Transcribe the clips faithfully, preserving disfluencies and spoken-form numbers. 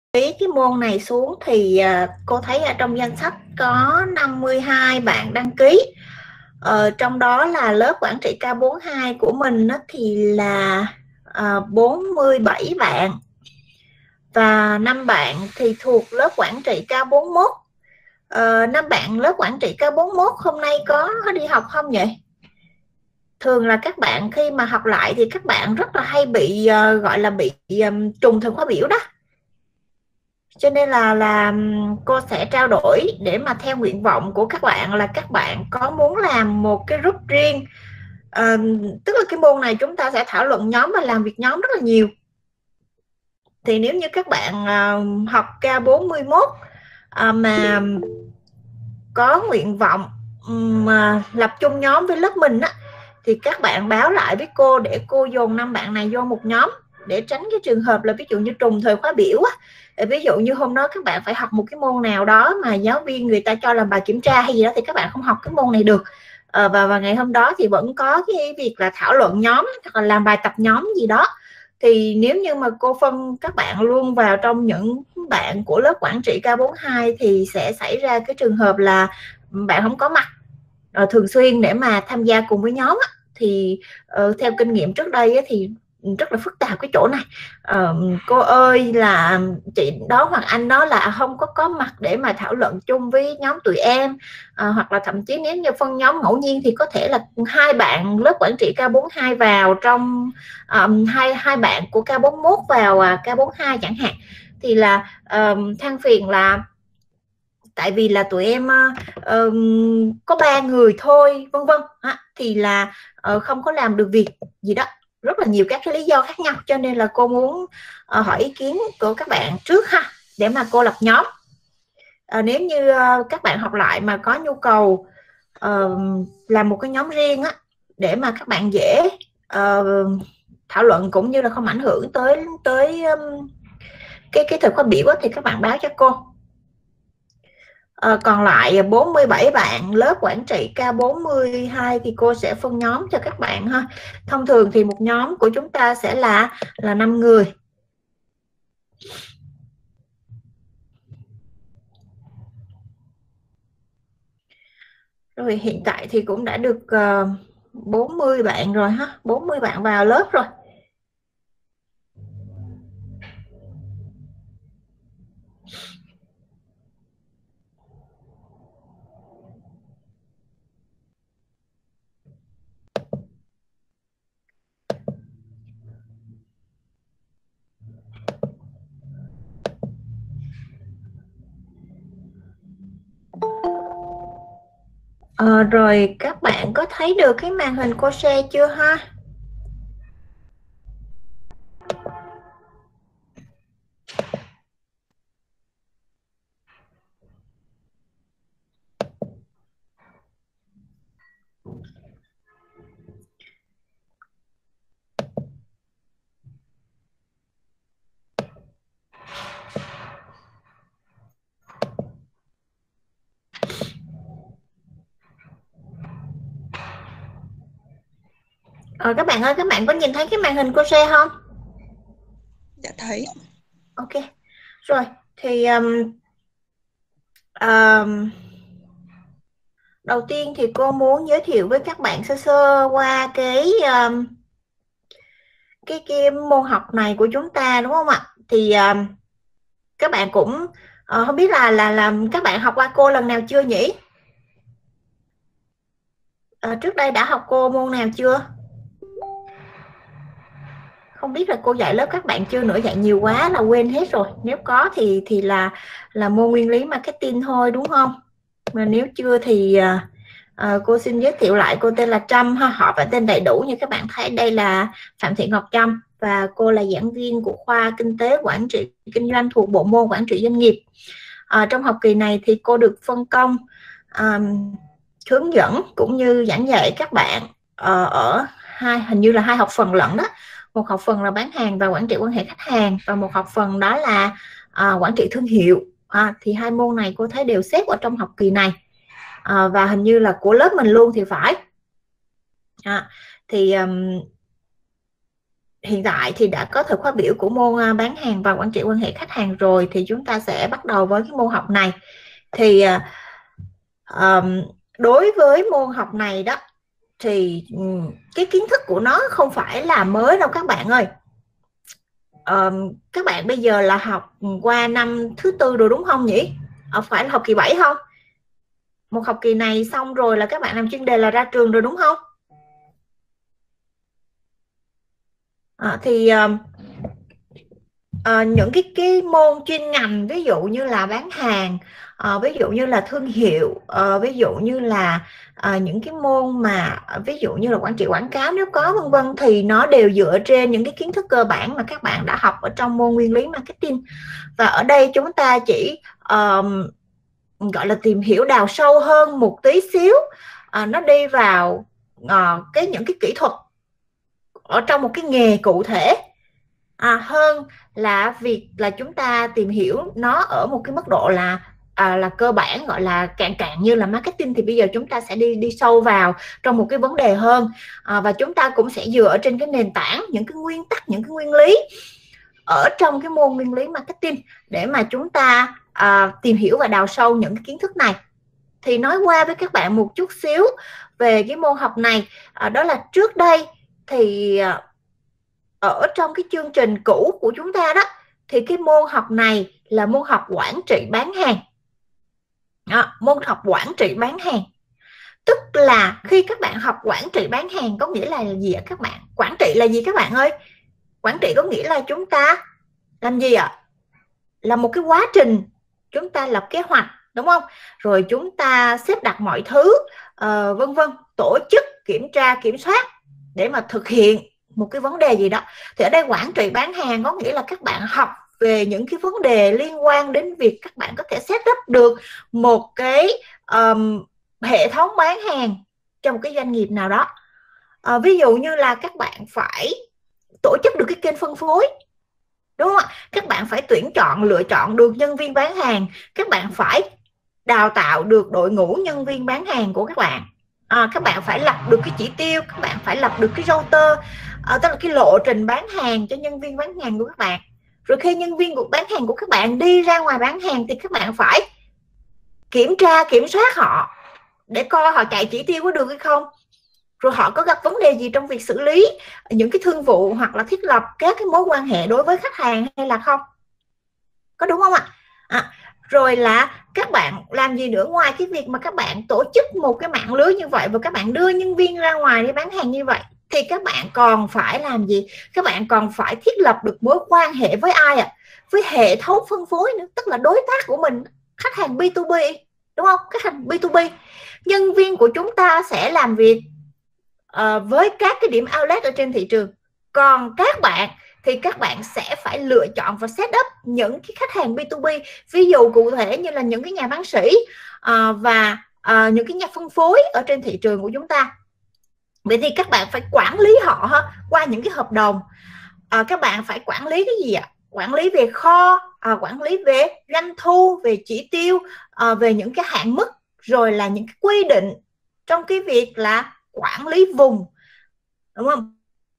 ý cái môn này xuống thì uh, cô thấy ở trong danh sách có năm mươi hai bạn đăng ký. Ờ, trong đó là lớp quản trị K bốn mươi hai của mình đó thì là uh, bốn mươi bảy bạn, và năm bạn thì thuộc lớp quản trị K bốn mươi mốt. Ờ, năm bạn lớp quản trị K bốn mươi mốt hôm nay có đi học không vậy? Thường là các bạn khi mà học lại thì các bạn rất là hay bị uh, gọi là bị um, trùng thời khóa biểu đó, cho nên là là cô sẽ trao đổi để mà theo nguyện vọng của các bạn là các bạn có muốn làm một cái group riêng. À, tức là cái môn này chúng ta sẽ thảo luận nhóm và làm việc nhóm rất là nhiều. Thì nếu như các bạn uh, học K bốn mươi mốt uh, mà có nguyện vọng mà lập chung nhóm với lớp mình á, thì các bạn báo lại với cô để cô dồn năm bạn này vô một nhóm, để tránh cái trường hợp là ví dụ như trùng thời khóa biểu á. Ví dụ như hôm đó các bạn phải học một cái môn nào đó mà giáo viên người ta cho làm bài kiểm tra hay gì đó thì các bạn không học cái môn này được. À, và, và ngày hôm đó thì vẫn có cái việc là thảo luận nhóm hoặc là làm bài tập nhóm gì đó, thì nếu như mà cô phân các bạn luôn vào trong những bạn của lớp quản trị K bốn mươi hai thì sẽ xảy ra cái trường hợp là bạn không có mặt uh, thường xuyên để mà tham gia cùng với nhóm á. Thì uh, theo kinh nghiệm trước đây á, thì rất là phức tạp cái chỗ này. Uh, cô ơi là chị đó hoặc anh đó là không có có mặt để mà thảo luận chung với nhóm tụi em, uh, hoặc là thậm chí nếu như phân nhóm ngẫu nhiên thì có thể là hai bạn lớp quản trị K bốn mươi hai vào trong um, hai hai bạn của K bốn mươi mốt vào uh, K bốn mươi hai chẳng hạn, thì là um, than phiền là tại vì là tụi em uh, có ba người thôi vân vân, thì là uh, không có làm được việc gì đó, rất là nhiều các cái lý do khác nhau, cho nên là cô muốn uh, hỏi ý kiến của các bạn trước ha, để mà cô lập nhóm. Uh, nếu như uh, các bạn học lại mà có nhu cầu uh, làm một cái nhóm riêng á, để mà các bạn dễ uh, thảo luận cũng như là không ảnh hưởng tới tới um, cái cái thời khóa biểu á, thì các bạn báo cho cô. À, còn lại bốn mươi bảy bạn lớp quản trị K bốn mươi hai thì cô sẽ phân nhóm cho các bạn ha. Thông thường thì một nhóm của chúng ta sẽ là là năm người. Rồi hiện tại thì cũng đã được uh, bốn mươi bạn rồi ha, bốn mươi bạn vào lớp rồi. À, rồi các bạn có thấy được cái màn hình cô share chưa ha? À, các bạn ơi, các bạn có nhìn thấy cái màn hình cô share không? Dạ thấy. Ok, rồi thì um, um, đầu tiên thì cô muốn giới thiệu với các bạn sơ sơ qua cái um, cái cái môn học này của chúng ta, đúng không ạ? Thì um, các bạn cũng uh, không biết là là làm các bạn học qua cô lần nào chưa nhỉ? Uh, trước đây đã học cô môn nào chưa? Không biết là cô dạy lớp các bạn chưa nữa, dạy nhiều quá là quên hết rồi. Nếu có thì thì là là môn nguyên lý marketing thôi, đúng không? Mà nếu chưa thì uh, uh, cô xin giới thiệu lại, cô tên là Trâm ha, họ và tên đầy đủ như các bạn thấy đây là Phạm Thị Ngọc Trâm, và cô là giảng viên của khoa kinh tế quản trị kinh doanh thuộc bộ môn quản trị doanh nghiệp. À, trong học kỳ này thì cô được phân công um, hướng dẫn cũng như giảng dạy các bạn uh, ở hai hình như là hai học phần lận đó. Một học phần là bán hàng và quản trị quan hệ khách hàng, và một học phần đó là uh, quản trị thương hiệu. À, thì hai môn này cô thấy đều xếp ở trong học kỳ này, à, và hình như là của lớp mình luôn thì phải. À, thì um, hiện tại thì đã có thời khóa biểu của môn bán hàng và quản trị quan hệ khách hàng rồi, thì chúng ta sẽ bắt đầu với cái môn học này. Thì um, đối với môn học này đó thì cái kiến thức của nó không phải là mới đâu các bạn ơi. Um, các bạn bây giờ là học qua năm thứ tư rồi đúng không nhỉ? À, phải là học kỳ bảy không? Một học kỳ này xong rồi là các bạn làm chuyên đề là ra trường rồi đúng không? À, thì uh, uh, những cái cái môn chuyên ngành ví dụ như là bán hàng, uh, ví dụ như là thương hiệu, uh, ví dụ như là uh, những cái môn mà uh, ví dụ như là quản trị quảng cáo nếu có vân vân, thì nó đều dựa trên những cái kiến thức cơ bản mà các bạn đã học ở trong môn nguyên lý marketing. Và ở đây chúng ta chỉ uh, gọi là tìm hiểu đào sâu hơn một tí xíu, à, nó đi vào à, cái những cái kỹ thuật ở trong một cái nghề cụ thể, à, hơn là việc là chúng ta tìm hiểu nó ở một cái mức độ là à, là cơ bản, gọi là cạn cạn như là marketing. Thì bây giờ chúng ta sẽ đi đi sâu vào trong một cái vấn đề hơn, à, và chúng ta cũng sẽ dựa ở trên cái nền tảng, những cái nguyên tắc, những cái nguyên lý ở trong cái môn nguyên lý marketing để mà chúng ta à, tìm hiểu và đào sâu những cái kiến thức này. Thì nói qua với các bạn một chút xíu về cái môn học này, à, đó là trước đây thì à, ở trong cái chương trình cũ của chúng ta đó, thì cái môn học này là môn học quản trị bán hàng. À, môn học quản trị bán hàng tức là khi các bạn học quản trị bán hàng có nghĩa là gì ạ các bạn? Quản trị là gì các bạn ơi? Quản trị có nghĩa là chúng ta làm gì ạ? Là một cái quá trình chúng ta lập kế hoạch, đúng không? Rồi chúng ta xếp đặt mọi thứ, uh, vân vân, tổ chức, kiểm tra, kiểm soát để mà thực hiện một cái vấn đề gì đó. Thì ở đây quản trị bán hàng có nghĩa là các bạn học về những cái vấn đề liên quan đến việc các bạn có thể set up được một cái um, hệ thống bán hàng cho một cái doanh nghiệp nào đó. Uh, ví dụ như là các bạn phải tổ chức được cái kênh phân phối, đúng không ạ? Các bạn phải tuyển chọn, lựa chọn được nhân viên bán hàng, các bạn phải đào tạo được đội ngũ nhân viên bán hàng của các bạn, à, các bạn phải lập được cái chỉ tiêu, các bạn phải lập được cái router, à, tức là cái lộ trình bán hàng cho nhân viên bán hàng của các bạn. Rồi khi nhân viên của bán hàng của các bạn đi ra ngoài bán hàng thì các bạn phải kiểm tra, kiểm soát họ để coi họ chạy chỉ tiêu có được hay không, rồi họ có gặp vấn đề gì trong việc xử lý những cái thương vụ hoặc là thiết lập các cái mối quan hệ đối với khách hàng hay là không, có đúng không ạ? À, rồi là các bạn làm gì nữa ngoài cái việc mà các bạn tổ chức một cái mạng lưới như vậy và các bạn đưa nhân viên ra ngoài đi bán hàng như vậy, thì các bạn còn phải làm gì? Các bạn còn phải thiết lập được mối quan hệ với ai ạ? À? Với hệ thống phân phối nữa, tức là đối tác của mình, khách hàng bê hai bê, đúng không? Khách hàng bê hai bê, nhân viên của chúng ta sẽ làm việc uh, với các cái điểm outlet ở trên thị trường. Còn các bạn thì các bạn sẽ phải lựa chọn và set up những cái khách hàng bê hai bê, ví dụ cụ thể như là những cái nhà bán sỉ uh, và uh, những cái nhà phân phối ở trên thị trường của chúng ta. Vậy thì các bạn phải quản lý họ ha, qua những cái hợp đồng. Uh, các bạn phải quản lý cái gì ạ? Quản lý về kho, uh, quản lý về doanh thu, về chỉ tiêu, uh, về những cái hạn mức, rồi là những cái quy định trong cái việc là quản lý vùng, đúng không?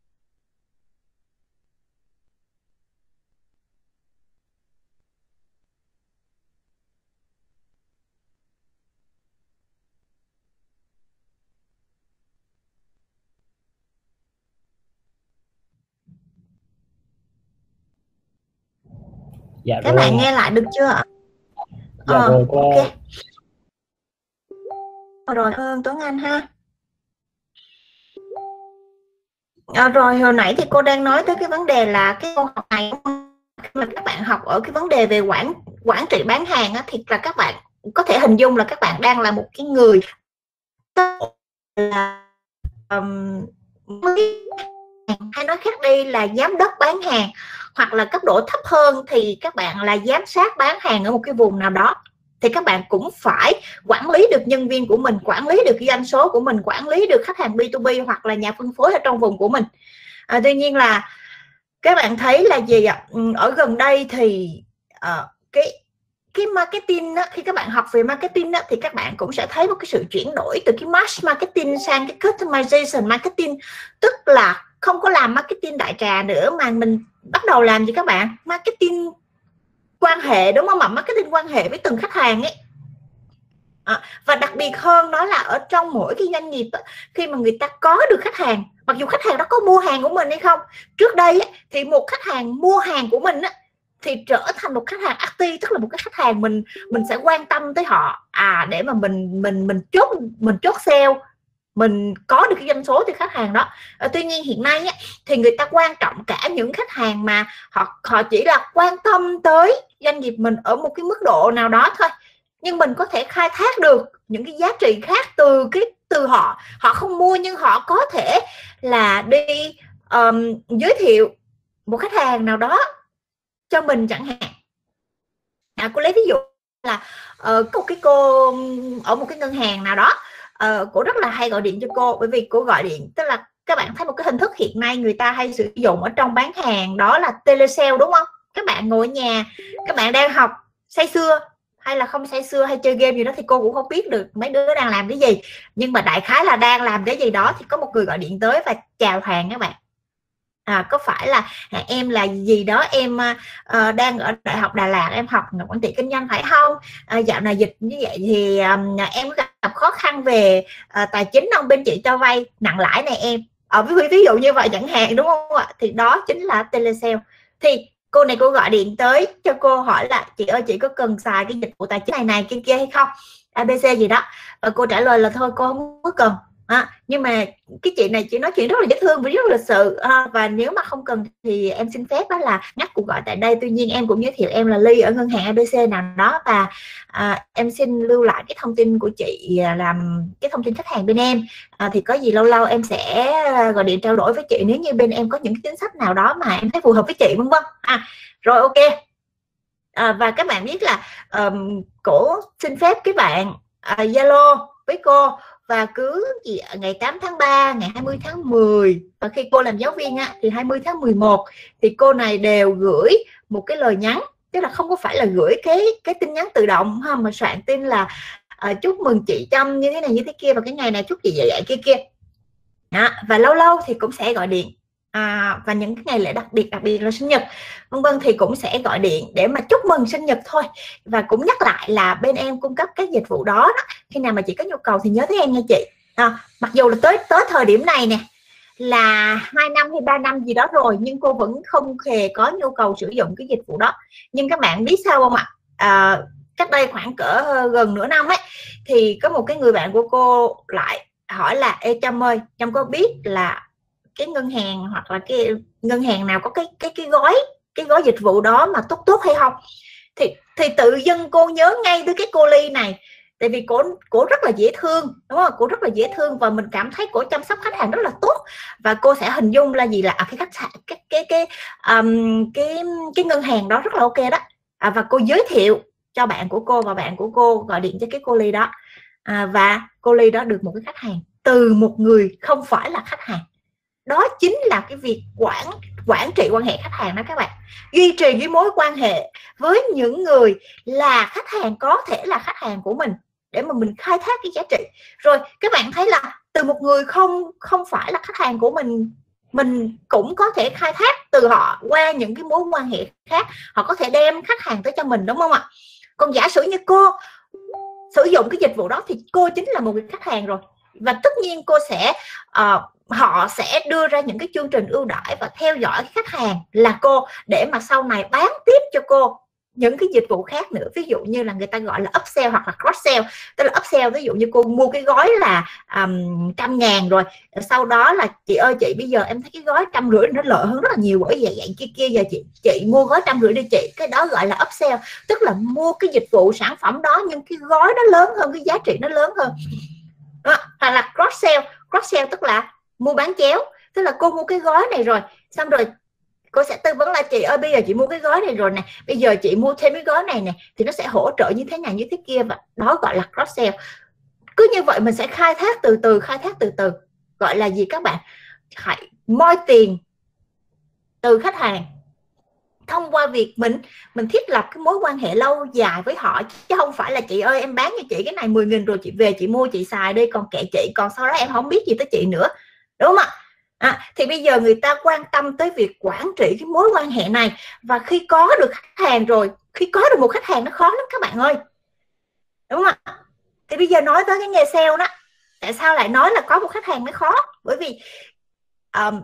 Dạ các rồi. bạn nghe lại được chưa ạ? Dạ ờ, rồi cô. Ok. Rồi ơn Tuấn Anh ha. À, rồi hồi nãy thì cô đang nói tới cái vấn đề là cái câu học này mà các bạn học ở cái vấn đề về quản quản trị bán hàng á, thì là các bạn có thể hình dung là các bạn đang là một cái người là um, hay nói khác đi là giám đốc bán hàng, hoặc là cấp độ thấp hơn thì các bạn là giám sát bán hàng ở một cái vùng nào đó. Thì các bạn cũng phải quản lý được nhân viên của mình, quản lý được doanh số của mình, quản lý được khách hàng bê hai bê hoặc là nhà phân phối ở trong vùng của mình. À, tuy nhiên là các bạn thấy là gì ạ? Ở gần đây thì uh, cái cái marketing đó, khi các bạn học về marketing đó, thì các bạn cũng sẽ thấy một cái sự chuyển đổi từ cái mass marketing sang cái customization marketing, tức là không có làm marketing đại trà nữa, mà mình bắt đầu làm gì các bạn? Marketing quan hệ, đúng không ạ? Marketing quan hệ với từng khách hàng ấy. À, và đặc biệt hơn đó là ở trong mỗi cái doanh nghiệp khi mà người ta có được khách hàng, mặc dù khách hàng đó có mua hàng của mình hay không, trước đây ấy, thì một khách hàng mua hàng của mình ấy, thì trở thành một khách hàng active, tức là một cái khách hàng mình mình sẽ quan tâm tới họ à để mà mình mình mình chốt mình chốt sale, mình có được cái doanh số từ khách hàng đó. À, tuy nhiên hiện nay ấy, thì người ta quan trọng cả những khách hàng mà họ họ chỉ là quan tâm tới doanh nghiệp mình ở một cái mức độ nào đó thôi, nhưng mình có thể khai thác được những cái giá trị khác từ cái từ họ. Họ không mua nhưng họ có thể là đi um, giới thiệu một khách hàng nào đó cho mình chẳng hạn. À, cô lấy ví dụ là uh, có một cái cô ở một cái ngân hàng nào đó, uh, cô rất là hay gọi điện cho cô, bởi vì cô gọi điện, tức là các bạn thấy một cái hình thức hiện nay người ta hay sử dụng ở trong bán hàng đó là telesale, đúng không? Các bạn ngồi ở nhà, các bạn đang học say sưa hay là không say sưa hay chơi game gì đó thì cô cũng không biết được mấy đứa đang làm cái gì, nhưng mà đại khái là đang làm cái gì đó thì có một người gọi điện tới và chào hàng các bạn. À, có phải là à, em là gì đó, em uh, đang ở Đại học Đà Lạt, em học quản trị kinh doanh phải không? À, dạo này dịch như vậy thì um, em gặp khó khăn về uh, tài chính không, bên chị cho vay nặng lãi này em. Ở ví, ví dụ như vậy chẳng hạn, đúng không ạ? Thì đó chính là telesale. Thì cô này cô gọi điện tới cho cô hỏi là chị ơi, chị có cần xài cái dịch vụ tài chính này này kia kia hay không, a bê xê gì đó, và cô trả lời là thôi cô không có cần. À, nhưng mà cái chị này chị nói chuyện rất là dễ thương và rất là lịch sự, à, và nếu mà không cần thì em xin phép đó là ngắt cuộc gọi tại đây. Tuy nhiên em cũng giới thiệu em là Ly ở ngân hàng a bê xê nào đó, và à, em xin lưu lại cái thông tin của chị làm cái thông tin khách hàng bên em, à, thì có gì lâu lâu em sẽ gọi điện trao đổi với chị nếu như bên em có những chính sách nào đó mà em thấy phù hợp với chị, vân vân. À, rồi ok. À, và các bạn biết là um, cổ xin phép cái bạn Zalo uh, với cô, và cứ gì ngày tám tháng ba, ngày hai mươi tháng mười, và khi cô làm giáo viên á, thì hai mươi tháng mười một thì cô này đều gửi một cái lời nhắn, tức là không có phải là gửi cái cái tin nhắn tự động ha, mà soạn tin là à, chúc mừng chị Trâm như thế này như thế kia, và cái ngày này chúc chị vậy vậy kia kia đó. Và lâu lâu thì cũng sẽ gọi điện, à, và những cái ngày lễ đặc biệt, đặc biệt là sinh nhật vân vân thì cũng sẽ gọi điện để mà chúc mừng sinh nhật thôi. Và cũng nhắc lại là bên em cung cấp các dịch vụ đó, đó. Khi nào mà chị có nhu cầu thì nhớ tới em nha chị. À, mặc dù là tới tới thời điểm này nè là hai năm hay ba năm gì đó rồi, nhưng cô vẫn không hề có nhu cầu sử dụng cái dịch vụ đó. Nhưng các bạn biết sao không ạ? À, cách đây khoảng cỡ gần nửa năm ấy, thì có một cái người bạn của cô lại hỏi là: ê Trâm ơi, Trâm có biết là cái ngân hàng hoặc là cái ngân hàng nào có cái cái cái gói cái gói dịch vụ đó mà tốt tốt hay không? Thì thì tự dưng cô nhớ ngay tới cái cô Ly này, tại vì cô cô rất là dễ thương, đúng không? Cô rất là dễ thương và mình cảm thấy cô chăm sóc khách hàng rất là tốt, và cô sẽ hình dung là gì là à, cái khách sạn cái cái cái um, cái cái ngân hàng đó rất là ok đó, à, và cô giới thiệu cho bạn của cô, và bạn của cô gọi điện cho cái cô Ly đó, à, và cô Ly đó được một cái khách hàng từ một người không phải là khách hàng. Đó chính là cái việc quản quản trị quan hệ khách hàng đó các bạn, duy trì cái mối quan hệ với những người là khách hàng, có thể là khách hàng của mình, để mà mình khai thác cái giá trị. Rồi các bạn thấy là từ một người không không phải là khách hàng của mình, mình cũng có thể khai thác từ họ qua những cái mối quan hệ khác, họ có thể đem khách hàng tới cho mình, đúng không ạ? Còn giả sử như cô sử dụng cái dịch vụ đó thì cô chính là một người khách hàng rồi, và tất nhiên cô sẽ uh, họ sẽ đưa ra những cái chương trình ưu đãi và theo dõi khách hàng là cô, để mà sau này bán tiếp cho cô những cái dịch vụ khác nữa. Ví dụ như là người ta gọi là upsell hoặc là cross sell, tức là upsell ví dụ như cô mua cái gói là um, trăm ngàn, rồi sau đó là chị ơi chị bây giờ em thấy cái gói trăm rưỡi nó lợi hơn rất là nhiều, bởi vậy vậy kia kia giờ chị chị mua gói trăm rưỡi đi chị, cái đó gọi là upsell, tức là mua cái dịch vụ sản phẩm đó nhưng cái gói nó lớn hơn, cái giá trị nó lớn hơn đó. Hoặc là cross sell, cross sell tức là mua bán chéo, tức là cô mua cái gói này rồi xong rồi cô sẽ tư vấn là chị ơi bây giờ chị mua cái gói này rồi nè, bây giờ chị mua thêm cái gói này nè thì nó sẽ hỗ trợ như thế này như thế kia, và đó gọi là cross sell. Cứ như vậy mình sẽ khai thác từ từ, khai thác từ từ, gọi là gì các bạn? Hãy moi tiền từ khách hàng thông qua việc mình mình thiết lập cái mối quan hệ lâu dài với họ, chứ không phải là chị ơi em bán cho chị cái này mười nghìn rồi chị về chị mua chị xài đi, còn kệ chị, còn sau đó em không biết gì tới chị nữa, đúng không ạ? À, thì bây giờ người ta quan tâm tới việc quản trị cái mối quan hệ này, và khi có được khách hàng rồi, khi có được một khách hàng nó khó lắm các bạn ơi, đúng không ạ? Thì bây giờ nói tới cái nghề sale đó, tại sao lại nói là có một khách hàng mới khó? Bởi vì um,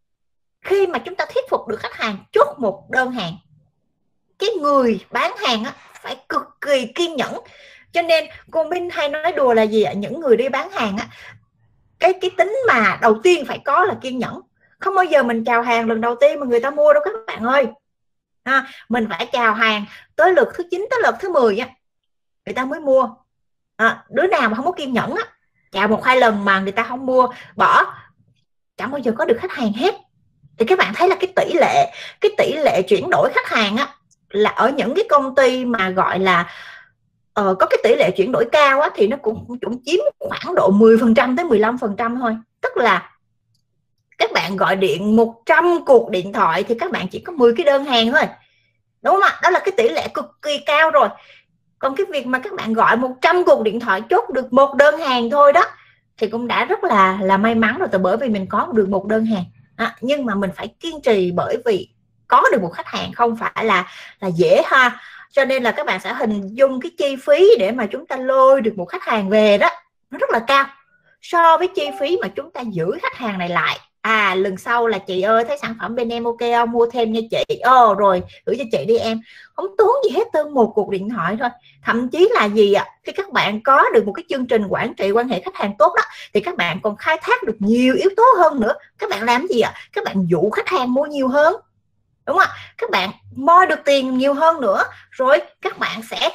khi mà chúng ta thuyết phục được khách hàng chốt một đơn hàng, cái người bán hàng á, phải cực kỳ kiên nhẫn. Cho nên cô Minh hay nói đùa là gì ạ? Những người đi bán hàng á, cái cái tính mà đầu tiên phải có là kiên nhẫn. Không bao giờ mình chào hàng lần đầu tiên mà người ta mua đâu các bạn ơi. À, mình phải chào hàng tới lượt thứ chín tới lượt thứ mười á, người ta mới mua. À, đứa nào mà không có kiên nhẫn á, chào một hai lần mà người ta không mua, bỏ, chẳng bao giờ có được khách hàng hết. Thì các bạn thấy là cái tỷ lệ cái tỷ lệ chuyển đổi khách hàng á, là ở những cái công ty mà gọi là uh, có cái tỷ lệ chuyển đổi cao á, thì nó cũng cũng chiếm khoảng độ mười phần trăm tới mười lăm phần trăm thôi. Tức là các bạn gọi điện một trăm cuộc điện thoại thì các bạn chỉ có mười cái đơn hàng thôi, đúng không ạ? Đó là cái tỷ lệ cực kỳ cao rồi. Còn cái việc mà các bạn gọi một trăm cuộc điện thoại chốt được một đơn hàng thôi đó, thì cũng đã rất là là may mắn rồi, từ bởi vì mình có được một đơn hàng. À, nhưng mà mình phải kiên trì, bởi vì có được một khách hàng không phải là là dễ ha. Cho nên là các bạn sẽ hình dung cái chi phí để mà chúng ta lôi được một khách hàng về đó, nó rất là cao so với chi phí mà chúng ta giữ khách hàng này lại. À, lần sau là chị ơi thấy sản phẩm bên em ok không, mua thêm nha chị. Ồ, oh, rồi gửi cho chị đi em. Không tốn gì hết, từ một cuộc điện thoại thôi. Thậm chí là gì ạ? Khi các bạn có được một cái chương trình quản trị quan hệ khách hàng tốt đó, thì các bạn còn khai thác được nhiều yếu tố hơn nữa. Các bạn làm gì ạ? Các bạn dụ khách hàng mua nhiều hơn, đúng không ạ? Các bạn moi được tiền nhiều hơn nữa. Rồi các bạn sẽ,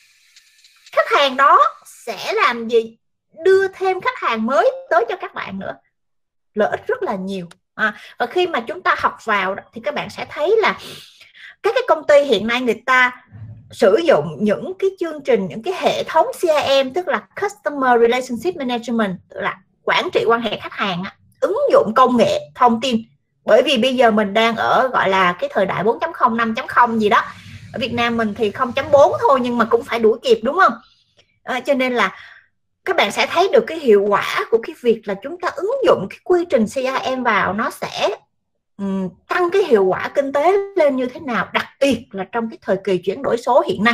khách hàng đó sẽ làm gì? Đưa thêm khách hàng mới tới cho các bạn nữa. Lợi ích rất là nhiều. À, và khi mà chúng ta học vào đó, thì các bạn sẽ thấy là các cái công ty hiện nay người ta sử dụng những cái chương trình, những cái hệ thống xê rờ em, tức là Customer Relationship Management, tức là quản trị quan hệ khách hàng, ứng dụng công nghệ thông tin. Bởi vì bây giờ mình đang ở gọi là cái thời đại bốn chấm không, năm chấm không gì đó. Ở Việt Nam mình thì không chấm bốn thôi, nhưng mà cũng phải đuổi kịp, đúng không? À, cho nên là các bạn sẽ thấy được cái hiệu quả của cái việc là chúng ta ứng dụng cái quy trình xê rờ em vào, nó sẽ um, tăng cái hiệu quả kinh tế lên như thế nào, đặc biệt là trong cái thời kỳ chuyển đổi số hiện nay.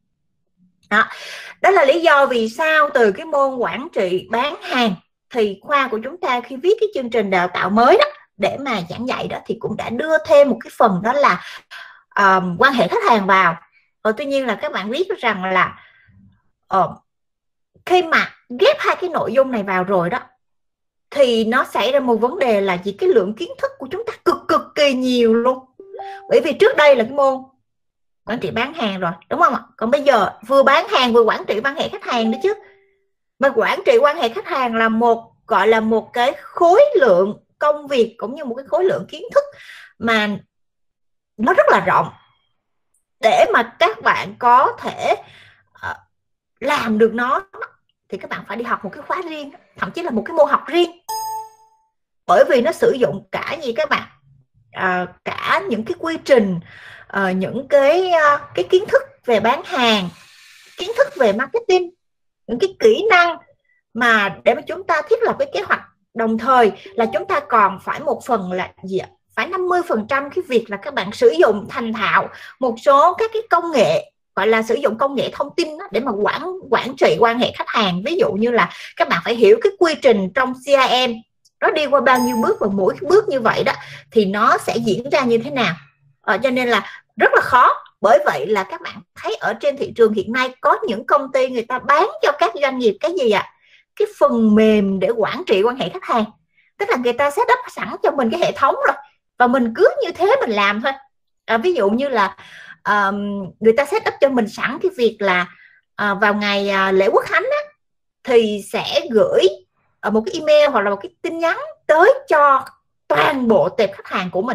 Đó, đó là lý do vì sao từ cái môn quản trị bán hàng thì khoa của chúng ta khi viết cái chương trình đào tạo mới đó để mà giảng dạy đó, thì cũng đã đưa thêm một cái phần đó là um, quan hệ khách hàng vào. Rồi tuy nhiên là các bạn biết rằng là uh, khi mà ghép hai cái nội dung này vào rồi đó, thì nó xảy ra một vấn đề là gì? Cái lượng kiến thức của chúng ta cực cực kỳ nhiều luôn. Bởi vì trước đây là cái môn quản trị bán hàng rồi, đúng không ạ? Còn bây giờ vừa bán hàng vừa quản trị quan hệ khách hàng nữa chứ. Mà quản trị quan hệ khách hàng là một, gọi là một cái khối lượng công việc cũng như một cái khối lượng kiến thức mà nó rất là rộng. Để mà các bạn có thể uh, làm được nó thì các bạn phải đi học một cái khóa riêng, thậm chí là một cái môn học riêng. Bởi vì nó sử dụng cả gì các bạn? À, cả những cái quy trình, à, những cái cái kiến thức về bán hàng, kiến thức về marketing, những cái kỹ năng mà để mà chúng ta thiết lập cái kế hoạch. Đồng thời là chúng ta còn phải một phần là gì ạ? Phải năm mươi phần trăm cái việc là các bạn sử dụng thành thạo một số các cái công nghệ, gọi là sử dụng công nghệ thông tin đó, để mà quản quản trị quan hệ khách hàng. Ví dụ như là các bạn phải hiểu cái quy trình trong xê rờ em nó đi qua bao nhiêu bước, và mỗi cái bước như vậy đó thì nó sẽ diễn ra như thế nào. À, cho nên là rất là khó. Bởi vậy là các bạn thấy ở trên thị trường hiện nay có những công ty người ta bán cho các doanh nghiệp cái gì ạ? À? Cái phần mềm để quản trị quan hệ khách hàng. Tức là người ta set up sẵn cho mình cái hệ thống rồi, và mình cứ như thế mình làm thôi. À, ví dụ như là uh, người ta set up cho mình sẵn cái việc là uh, vào ngày uh, lễ Quốc Khánh á, thì sẽ gửi uh, một cái email hoặc là một cái tin nhắn tới cho toàn bộ tệp khách hàng của mình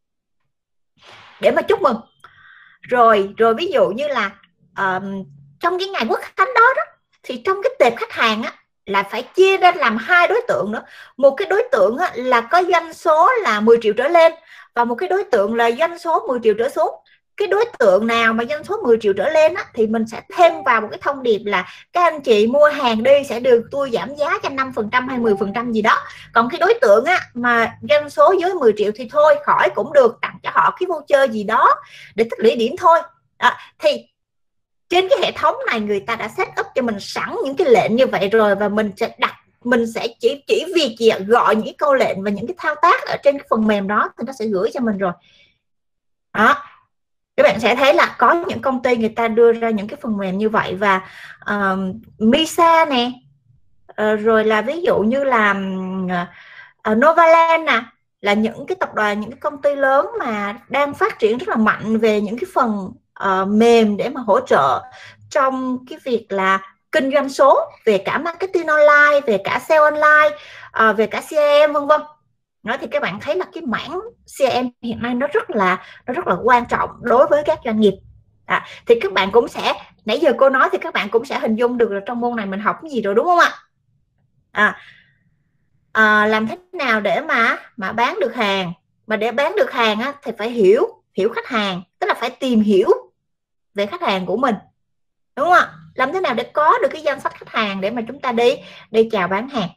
để mà chúc mừng. Rồi rồi ví dụ như là uh, trong cái ngày Quốc Khánh đó đó, thì trong cái tệp khách hàng á, là phải chia ra làm hai đối tượng nữa. Một cái đối tượng á, là có doanh số là mười triệu trở lên, và một cái đối tượng là doanh số mười triệu trở xuống. cái đối tượng nào mà doanh số mười triệu trở lên á, thì mình sẽ thêm vào một cái thông điệp là các anh chị mua hàng đi sẽ được tôi giảm giá cho năm phần trăm hay mười phần trăm gì đó. Còn cái đối tượng á, mà doanh số dưới mười triệu thì thôi khỏi cũng được, tặng cho họ cái voucher gì đó để tích lũy điểm thôi. Đó, thì trên cái hệ thống này người ta đã set up cho mình sẵn những cái lệnh như vậy rồi, và mình sẽ đặt mình sẽ chỉ chỉ việc gì gọi những cái câu lệnh và những cái thao tác ở trên cái phần mềm đó thì nó sẽ gửi cho mình rồi. Đó, các bạn sẽ thấy là có những công ty người ta đưa ra những cái phần mềm như vậy. Và uh, Misa nè, uh, rồi là ví dụ như là uh, Novaland nè, là những cái tập đoàn, những cái công ty lớn mà đang phát triển rất là mạnh về những cái phần uh, mềm để mà hỗ trợ trong cái việc là kinh doanh số, về cả marketing online, về cả sale online, uh, về cả xê rờ em vân vân. Nói thì các bạn thấy là cái mảng xê rờ em hiện nay nó rất là nó rất là quan trọng đối với các doanh nghiệp. À, thì các bạn cũng sẽ, nãy giờ cô nói thì các bạn cũng sẽ hình dung được là trong môn này mình học cái gì rồi đúng không ạ? À, à, làm thế nào để mà mà bán được hàng, mà để bán được hàng á, thì phải hiểu hiểu khách hàng, tức là phải tìm hiểu về khách hàng của mình, đúng không ạ? Làm thế nào để có được cái danh sách khách hàng để mà chúng ta đi đi chào bán hàng.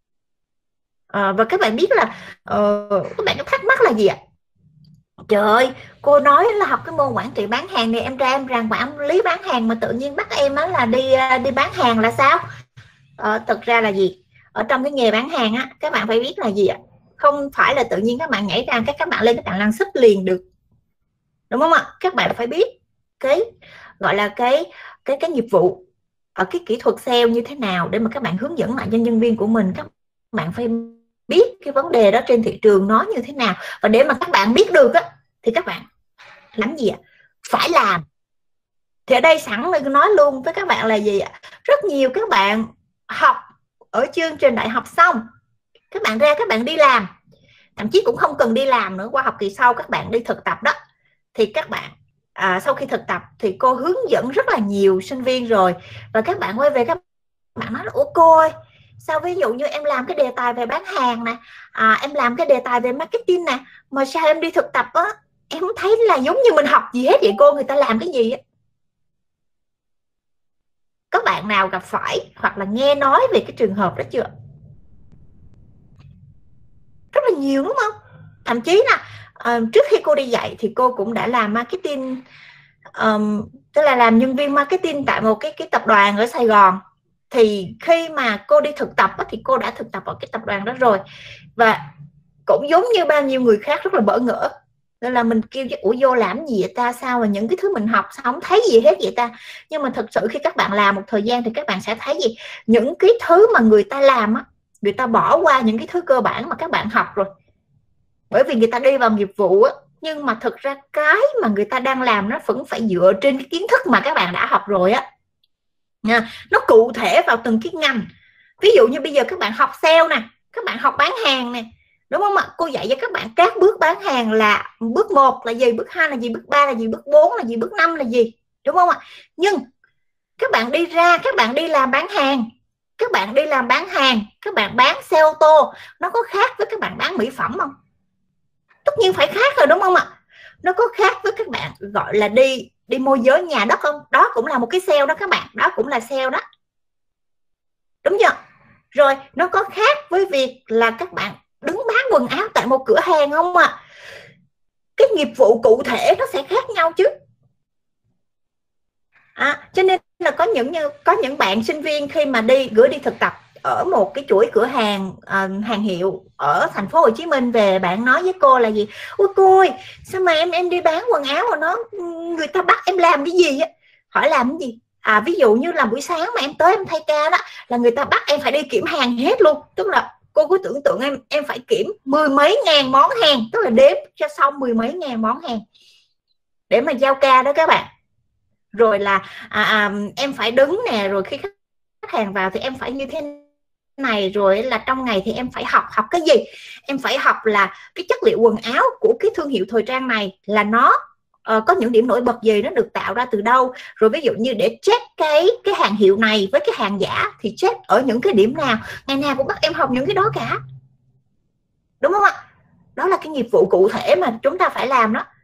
À, và các bạn biết là uh, các bạn có thắc mắc là gì ạ? Trời ơi, cô nói là học cái môn quản trị bán hàng này, em ra em rằng quản lý bán hàng mà tự nhiên bắt em á là đi đi bán hàng là sao? Ờ, thực ra là gì? Ở trong cái nghề bán hàng á, các bạn phải biết là gì ạ? Không phải là tự nhiên các bạn nhảy ra các các bạn lên các bạn làm sấp liền được, đúng không ạ? Các bạn phải biết cái gọi là cái cái cái nghiệp vụ, ở cái kỹ thuật sale như thế nào để mà các bạn hướng dẫn lại cho nhân viên của mình. Các bạn phải biết cái vấn đề đó trên thị trường nó như thế nào, và để mà các bạn biết được á thì các bạn làm gì ạ? Phải làm. Thì ở đây sẵn tôi nói luôn với các bạn là gì ạ? Rất nhiều các bạn học ở chương trình đại học xong, các bạn ra các bạn đi làm, thậm chí cũng không cần đi làm nữa, qua học kỳ sau các bạn đi thực tập đó, thì các bạn à, sau khi thực tập thì cô hướng dẫn rất là nhiều sinh viên rồi, và các bạn quay về các bạn nói là ủa cô ơi, sao ví dụ như em làm cái đề tài về bán hàng nè, à, em làm cái đề tài về marketing nè, mà sao em đi thực tập á em không thấy là giống như mình học gì hết vậy cô, người ta làm cái gì á? Các bạn nào gặp phải hoặc là nghe nói về cái trường hợp đó chưa? Rất là nhiều đúng không? Thậm chí là uh, trước khi cô đi dạy thì cô cũng đã làm marketing, um, tức là làm nhân viên marketing tại một cái cái tập đoàn ở Sài Gòn. Thì khi mà cô đi thực tập thì cô đã thực tập ở cái tập đoàn đó rồi, và cũng giống như bao nhiêu người khác rất là bỡ ngỡ, nên là mình kêu chứ ủa vô làm gì vậy ta, sao mà những cái thứ mình học sao không thấy gì hết vậy ta? Nhưng mà thực sự khi các bạn làm một thời gian thì các bạn sẽ thấy gì, những cái thứ mà người ta làm á, người ta bỏ qua những cái thứ cơ bản mà các bạn học rồi, bởi vì người ta đi vào nghiệp vụ á, nhưng mà thực ra cái mà người ta đang làm nó vẫn phải dựa trên cái kiến thức mà các bạn đã học rồi á, nó cụ thể vào từng cái ngành. Ví dụ như bây giờ các bạn học sale nè, các bạn học bán hàng nè, đúng không ạ? Cô dạy cho các bạn các bước bán hàng là bước một là gì, bước hai là gì, bước ba là gì, bước bốn là gì, bước năm là gì, đúng không ạ? Nhưng các bạn đi ra, các bạn đi làm bán hàng, các bạn đi làm bán hàng, các bạn bán xe ô tô, nó có khác với các bạn bán mỹ phẩm không? Tất nhiên phải khác rồi, đúng không ạ? Nó có khác với các bạn gọi là đi đi môi giới nhà đất không? Đó cũng là một cái sale đó các bạn, đó cũng là sale đó, đúng chưa? Rồi nó có khác với việc là các bạn đứng bán quần áo tại một cửa hàng không ạ? À? Cái nghiệp vụ cụ thể nó sẽ khác nhau chứ. À, cho nên là có những như có những bạn sinh viên khi mà đi gửi đi thực tập ở một cái chuỗi cửa hàng uh, hàng hiệu ở thành phố Hồ Chí Minh về, bạn nói với cô là gì? Ôi cô ơi, sao mà em em đi bán quần áo mà nó người ta bắt em làm cái gì á? Hỏi làm cái gì? À, ví dụ như là buổi sáng mà em tới em thay ca đó là người ta bắt em phải đi kiểm hàng hết luôn, tức là cô cứ tưởng tượng em em phải kiểm mười mấy ngàn món hàng, tức là đếm cho xong mười mấy ngàn món hàng để mà giao ca đó các bạn. Rồi là à, à, em phải đứng nè, rồi khi khách hàng vào thì em phải như thế này, rồi là trong ngày thì em phải học học cái gì, em phải học là cái chất liệu quần áo của cái thương hiệu thời trang này là nó uh, có những điểm nổi bật gì, nó được tạo ra từ đâu, rồi ví dụ như để check cái cái hàng hiệu này với cái hàng giả thì check ở những cái điểm nào. Ngày nào cũng bắt em học những cái đó cả, đúng không ạ? Đó là cái nghiệp vụ cụ thể mà chúng ta phải làm đó.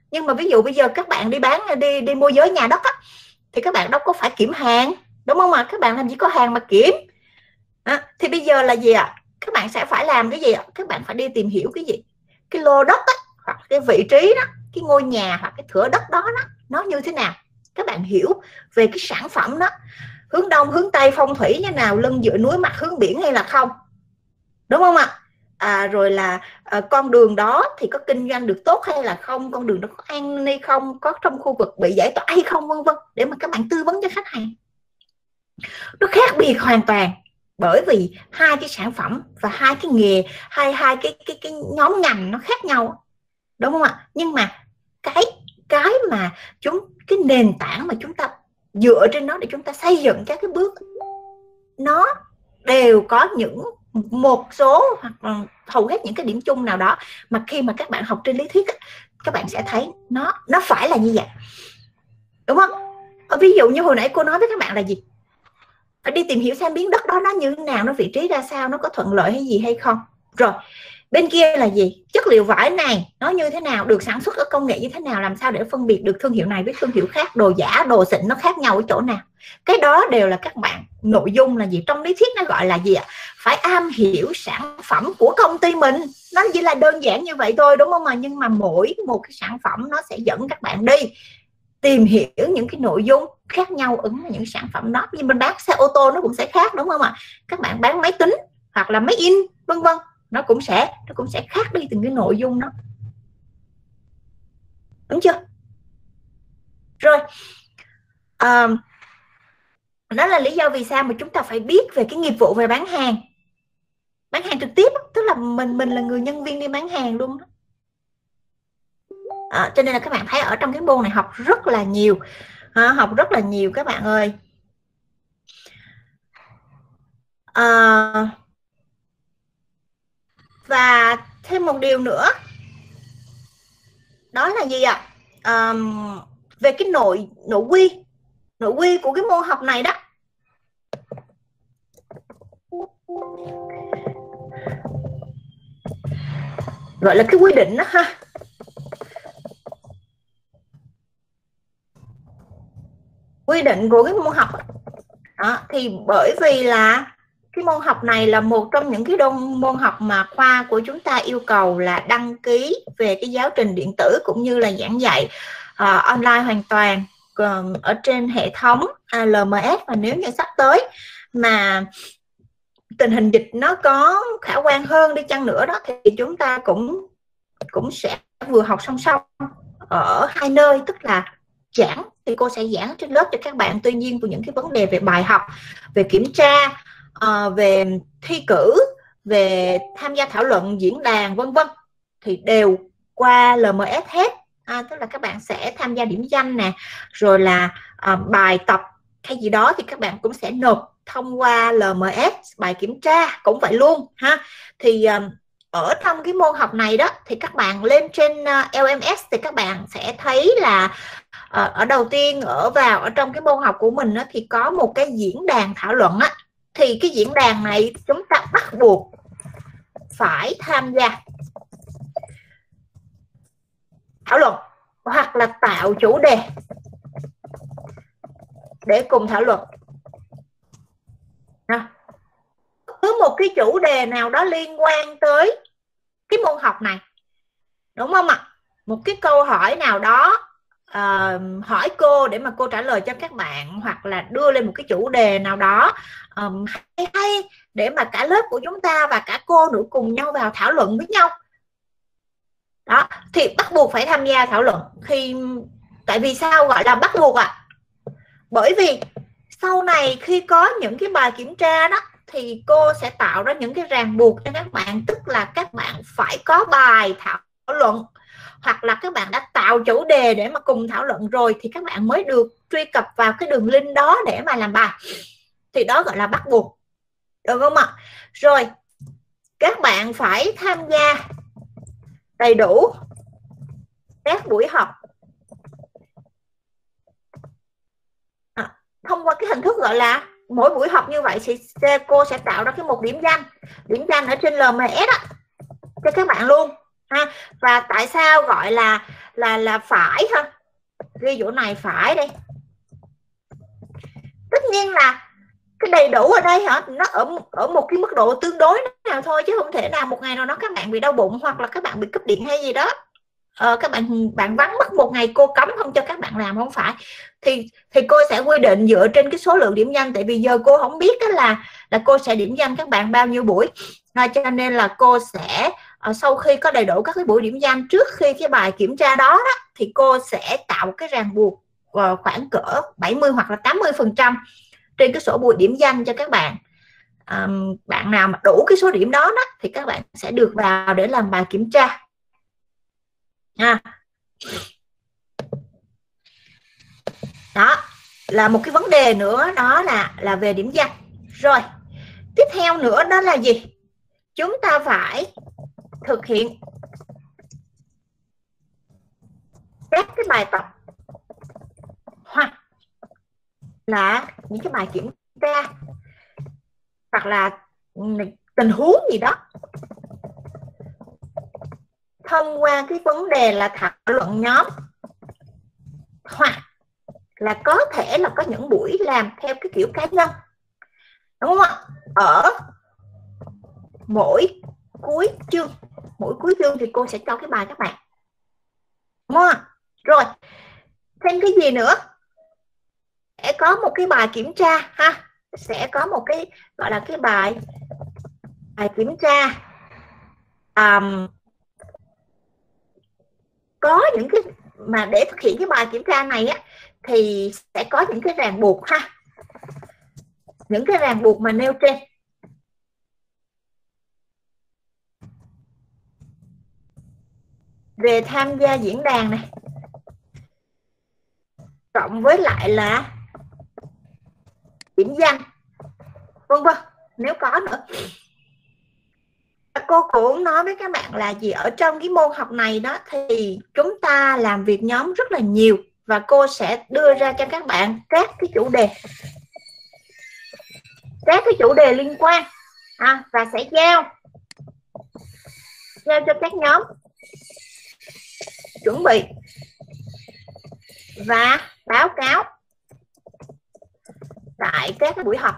Nhưng mà ví dụ bây giờ các bạn đi bán đi đi môi giới nhà đất á, thì các bạn đâu có phải kiểm hàng, đúng không ạ? Các bạn làm gì có hàng mà kiểm. À, thì bây giờ là gì ạ? Các bạn sẽ phải làm cái gì ạ? Các bạn phải đi tìm hiểu cái gì? Cái lô đất á, hoặc cái vị trí đó, cái ngôi nhà hoặc cái thửa đất đó, đó nó như thế nào. Các bạn hiểu về cái sản phẩm đó, hướng đông hướng tây phong thủy như nào, lưng dựa núi mặt hướng biển hay là không, đúng không ạ? À, rồi là à, con đường đó thì có kinh doanh được tốt hay là không, con đường đó có an hay không, có trong khu vực bị giải tỏa hay không, vân vân, để mà các bạn tư vấn cho khách hàng. Nó khác biệt hoàn toàn, bởi vì hai cái sản phẩm và hai cái nghề, hai hai cái cái cái nhóm ngành nó khác nhau, đúng không ạ? Nhưng mà cái cái mà chúng cái nền tảng mà chúng ta dựa trên nó để chúng ta xây dựng các cái bước, nó đều có những một số hoặc hầu hết những cái điểm chung nào đó mà khi mà các bạn học trên lý thuyết các bạn sẽ thấy nó nó phải là như vậy, đúng không? Ví dụ như hồi nãy cô nói với các bạn là gì? Phải đi tìm hiểu xem miếng đất đó nó như thế nào, nó vị trí ra sao, nó có thuận lợi hay gì hay không. Rồi bên kia là gì? Chất liệu vải này nó như thế nào, được sản xuất ở công nghệ như thế nào, làm sao để phân biệt được thương hiệu này với thương hiệu khác, đồ giả đồ xịn nó khác nhau ở chỗ nào. Cái đó đều là các bạn nội dung là gì, trong lý thuyết nó gọi là gì ạ? Phải am hiểu sản phẩm của công ty mình. Nó chỉ là đơn giản như vậy thôi, đúng không? Mà nhưng mà mỗi một cái sản phẩm nó sẽ dẫn các bạn đi tìm hiểu những cái nội dung khác nhau ứng với những sản phẩm đó. Như mình bán xe ô tô nó cũng sẽ khác, đúng không ạ? Các bạn bán máy tính hoặc là máy in vân vân, nó cũng sẽ nó cũng sẽ khác đi từng cái nội dung đó, đúng chưa? Rồi à, đó là lý do vì sao mà chúng ta phải biết về cái nghiệp vụ về bán hàng, bán hàng trực tiếp, tức là mình mình là người nhân viên đi bán hàng luôn đó. À, cho nên là các bạn thấy ở trong cái môn này học rất là nhiều, à, học rất là nhiều các bạn ơi. À, và thêm một điều nữa đó là gì ạ? À, về cái nội nội quy nội quy của cái môn học này đó, gọi là cái quy định đó ha. Quy định của cái môn học đó, thì bởi vì là cái môn học này là một trong những cái đông môn học mà khoa của chúng ta yêu cầu là đăng ký về cái giáo trình điện tử cũng như là giảng dạy uh, online hoàn toàn uh, ở trên hệ thống uh, lờ em ét. Và nếu như sắp tới mà tình hình dịch nó có khả quan hơn đi chăng nữa đó, thì chúng ta cũng cũng sẽ vừa học song song ở hai nơi, tức là giảng thì cô sẽ giảng trên lớp cho các bạn, tuy nhiên của những cái vấn đề về bài học, về kiểm tra, uh, về thi cử, về tham gia thảo luận, diễn đàn vân vân thì đều qua lờ em ét hết. À, tức là các bạn sẽ tham gia điểm danh nè, rồi là uh, bài tập hay gì đó thì các bạn cũng sẽ nộp thông qua lờ em ét, bài kiểm tra cũng vậy luôn ha. Thì uh, ở trong cái môn học này đó thì các bạn lên trên uh, lờ em ét thì các bạn sẽ thấy là uh, ở đầu tiên ở vào ở trong cái môn học của mình đó, thì có một cái diễn đàn thảo luận á. Thì cái diễn đàn này chúng ta bắt buộc phải tham gia thảo luận hoặc là tạo chủ đề để cùng thảo luận. Cứ một cái chủ đề nào đó liên quan tới cái môn học này, đúng không ạ? Một cái câu hỏi nào đó uh, hỏi cô để mà cô trả lời cho các bạn, hoặc là đưa lên một cái chủ đề nào đó um, hay, hay để mà cả lớp của chúng ta và cả cô nữa cùng nhau vào thảo luận với nhau đó, thì bắt buộc phải tham gia thảo luận. Khi tại vì sao gọi là bắt buộc ạ? À? Bởi vì sau này khi có những cái bài kiểm tra đó thì cô sẽ tạo ra những cái ràng buộc cho các bạn, tức là các bạn phải có bài thảo luận hoặc là các bạn đã tạo chủ đề để mà cùng thảo luận rồi thì các bạn mới được truy cập vào cái đường link đó để mà làm bài. Thì đó gọi là bắt buộc, được không ạ? Rồi các bạn phải tham gia đầy đủ các buổi học à, thông qua cái hình thức gọi là mỗi buổi học như vậy thì cô sẽ tạo ra cái một điểm danh điểm danh ở trên lờ em ét á, cho các bạn luôn ha. Và tại sao gọi là là là phải ha, ghi chỗ này phải đây. Tất nhiên là cái đầy đủ ở đây hả, nó ở ở một cái mức độ tương đối nào thôi, chứ không thể nào một ngày nào đó các bạn bị đau bụng hoặc là các bạn bị cúp điện hay gì đó, ờ, các bạn bạn vắng mất một ngày, cô cấm không cho các bạn làm, không phải. Thì thì cô sẽ quy định dựa trên cái số lượng điểm danh, tại vì giờ cô không biết đó là là cô sẽ điểm danh các bạn bao nhiêu buổi, à, cho nên là cô sẽ uh, sau khi có đầy đủ các cái buổi điểm danh, trước khi cái bài kiểm tra đó, đó thì cô sẽ tạo một cái ràng buộc uh, khoảng cỡ bảy mươi hoặc là tám mươi phần trăm trên cái sổ buổi điểm danh cho các bạn. Um, bạn nào mà đủ cái số điểm đó, đó thì các bạn sẽ được vào để làm bài kiểm tra. À. Đó là một cái vấn đề nữa, đó là là về điểm danh. Rồi tiếp theo nữa đó là gì? Chúng ta phải thực hiện các cái bài tập hoặc là những cái bài kiểm tra hoặc là tình huống gì đó thông qua cái vấn đề là thảo luận nhóm, hoặc là có thể là có những buổi làm theo cái kiểu cá nhân, đúng không ạ? Ở mỗi cuối chương, mỗi cuối chương thì cô sẽ cho cái bài các bạn, đúng không ạ? Rồi thêm cái gì nữa? Sẽ có một cái bài kiểm tra ha, sẽ có một cái gọi là cái bài bài kiểm tra. Um, có những cái mà để thực hiện cái bài kiểm tra này á thì sẽ có những cái ràng buộc ha, những cái ràng buộc mà nêu trên. Về tham gia diễn đàn này, cộng với lại là điểm danh, vân vân, nếu có nữa. Cô cũng nói với các bạn là gì, ở trong cái môn học này đó thì chúng ta làm việc nhóm rất là nhiều, và cô sẽ đưa ra cho các bạn các cái chủ đề, các cái chủ đề liên quan, à, và sẽ giao giao cho các nhóm chuẩn bị và báo cáo tại các cái buổi học.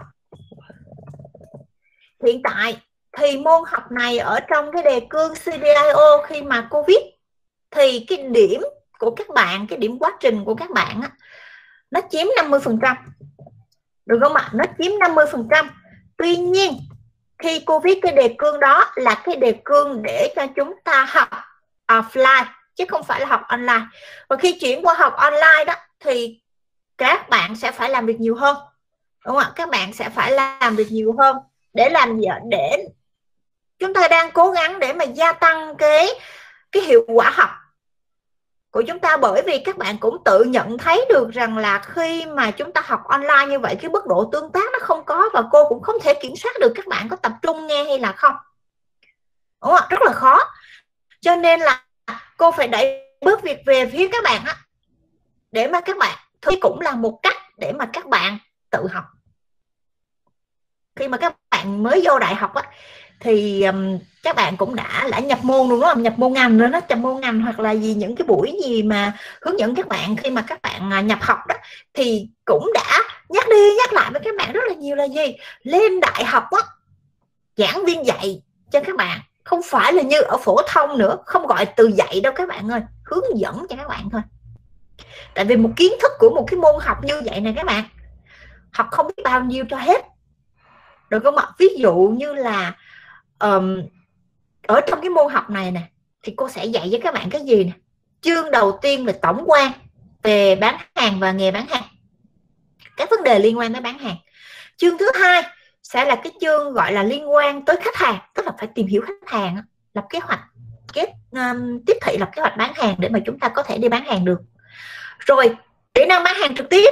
Hiện tại thì môn học này ở trong cái đề cương xê đê i ô khi mà Covid thì cái điểm của các bạn, cái điểm quá trình của các bạn á, nó chiếm năm mươi phần trăm, được không ạ? Nó chiếm năm mươi phần trăm. Tuy nhiên khi Covid cái đề cương đó là cái đề cương để cho chúng ta học offline chứ không phải là học online. Và khi chuyển qua học online đó thì các bạn sẽ phải làm việc nhiều hơn, đúng không ạ? Các bạn sẽ phải làm việc nhiều hơn để làm gì? Để chúng ta đang cố gắng để mà gia tăng cái cái hiệu quả học của chúng ta, bởi vì các bạn cũng tự nhận thấy được rằng là khi mà chúng ta học online như vậy, cái mức độ tương tác nó không có, và cô cũng không thể kiểm soát được các bạn có tập trung nghe hay là không, đúng không? Rất là khó, cho nên là cô phải đẩy bước việc về phía các bạn á, để mà các bạn thì cũng là một cách để mà các bạn tự học. Khi mà các bạn mới vô đại học á thì um, các bạn cũng đã đã nhập môn đúng không? Nhập môn ngành nữa đó, nhập môn ngành hoặc là gì, những cái buổi gì mà hướng dẫn các bạn khi mà các bạn nhập học đó thì cũng đã nhắc đi nhắc lại với các bạn rất là nhiều là gì? Lên đại học á, giảng viên dạy cho các bạn không phải là như ở phổ thông nữa, không gọi từ dạy đâu các bạn ơi, hướng dẫn cho các bạn thôi. Tại vì một kiến thức của một cái môn học như vậy này các bạn học không biết bao nhiêu cho hết, được không ạ? Ví dụ như là um, ở trong cái môn học này nè thì cô sẽ dạy với các bạn cái gì nè? Chương đầu tiên là tổng quan về bán hàng và nghề bán hàng, các vấn đề liên quan tới bán hàng. Chương thứ hai sẽ là cái chương gọi là liên quan tới khách hàng, tức là phải tìm hiểu khách hàng, lập kế hoạch, kết um, tiếp thị lập kế hoạch bán hàng để mà chúng ta có thể đi bán hàng được. Rồi kỹ năng bán hàng trực tiếp,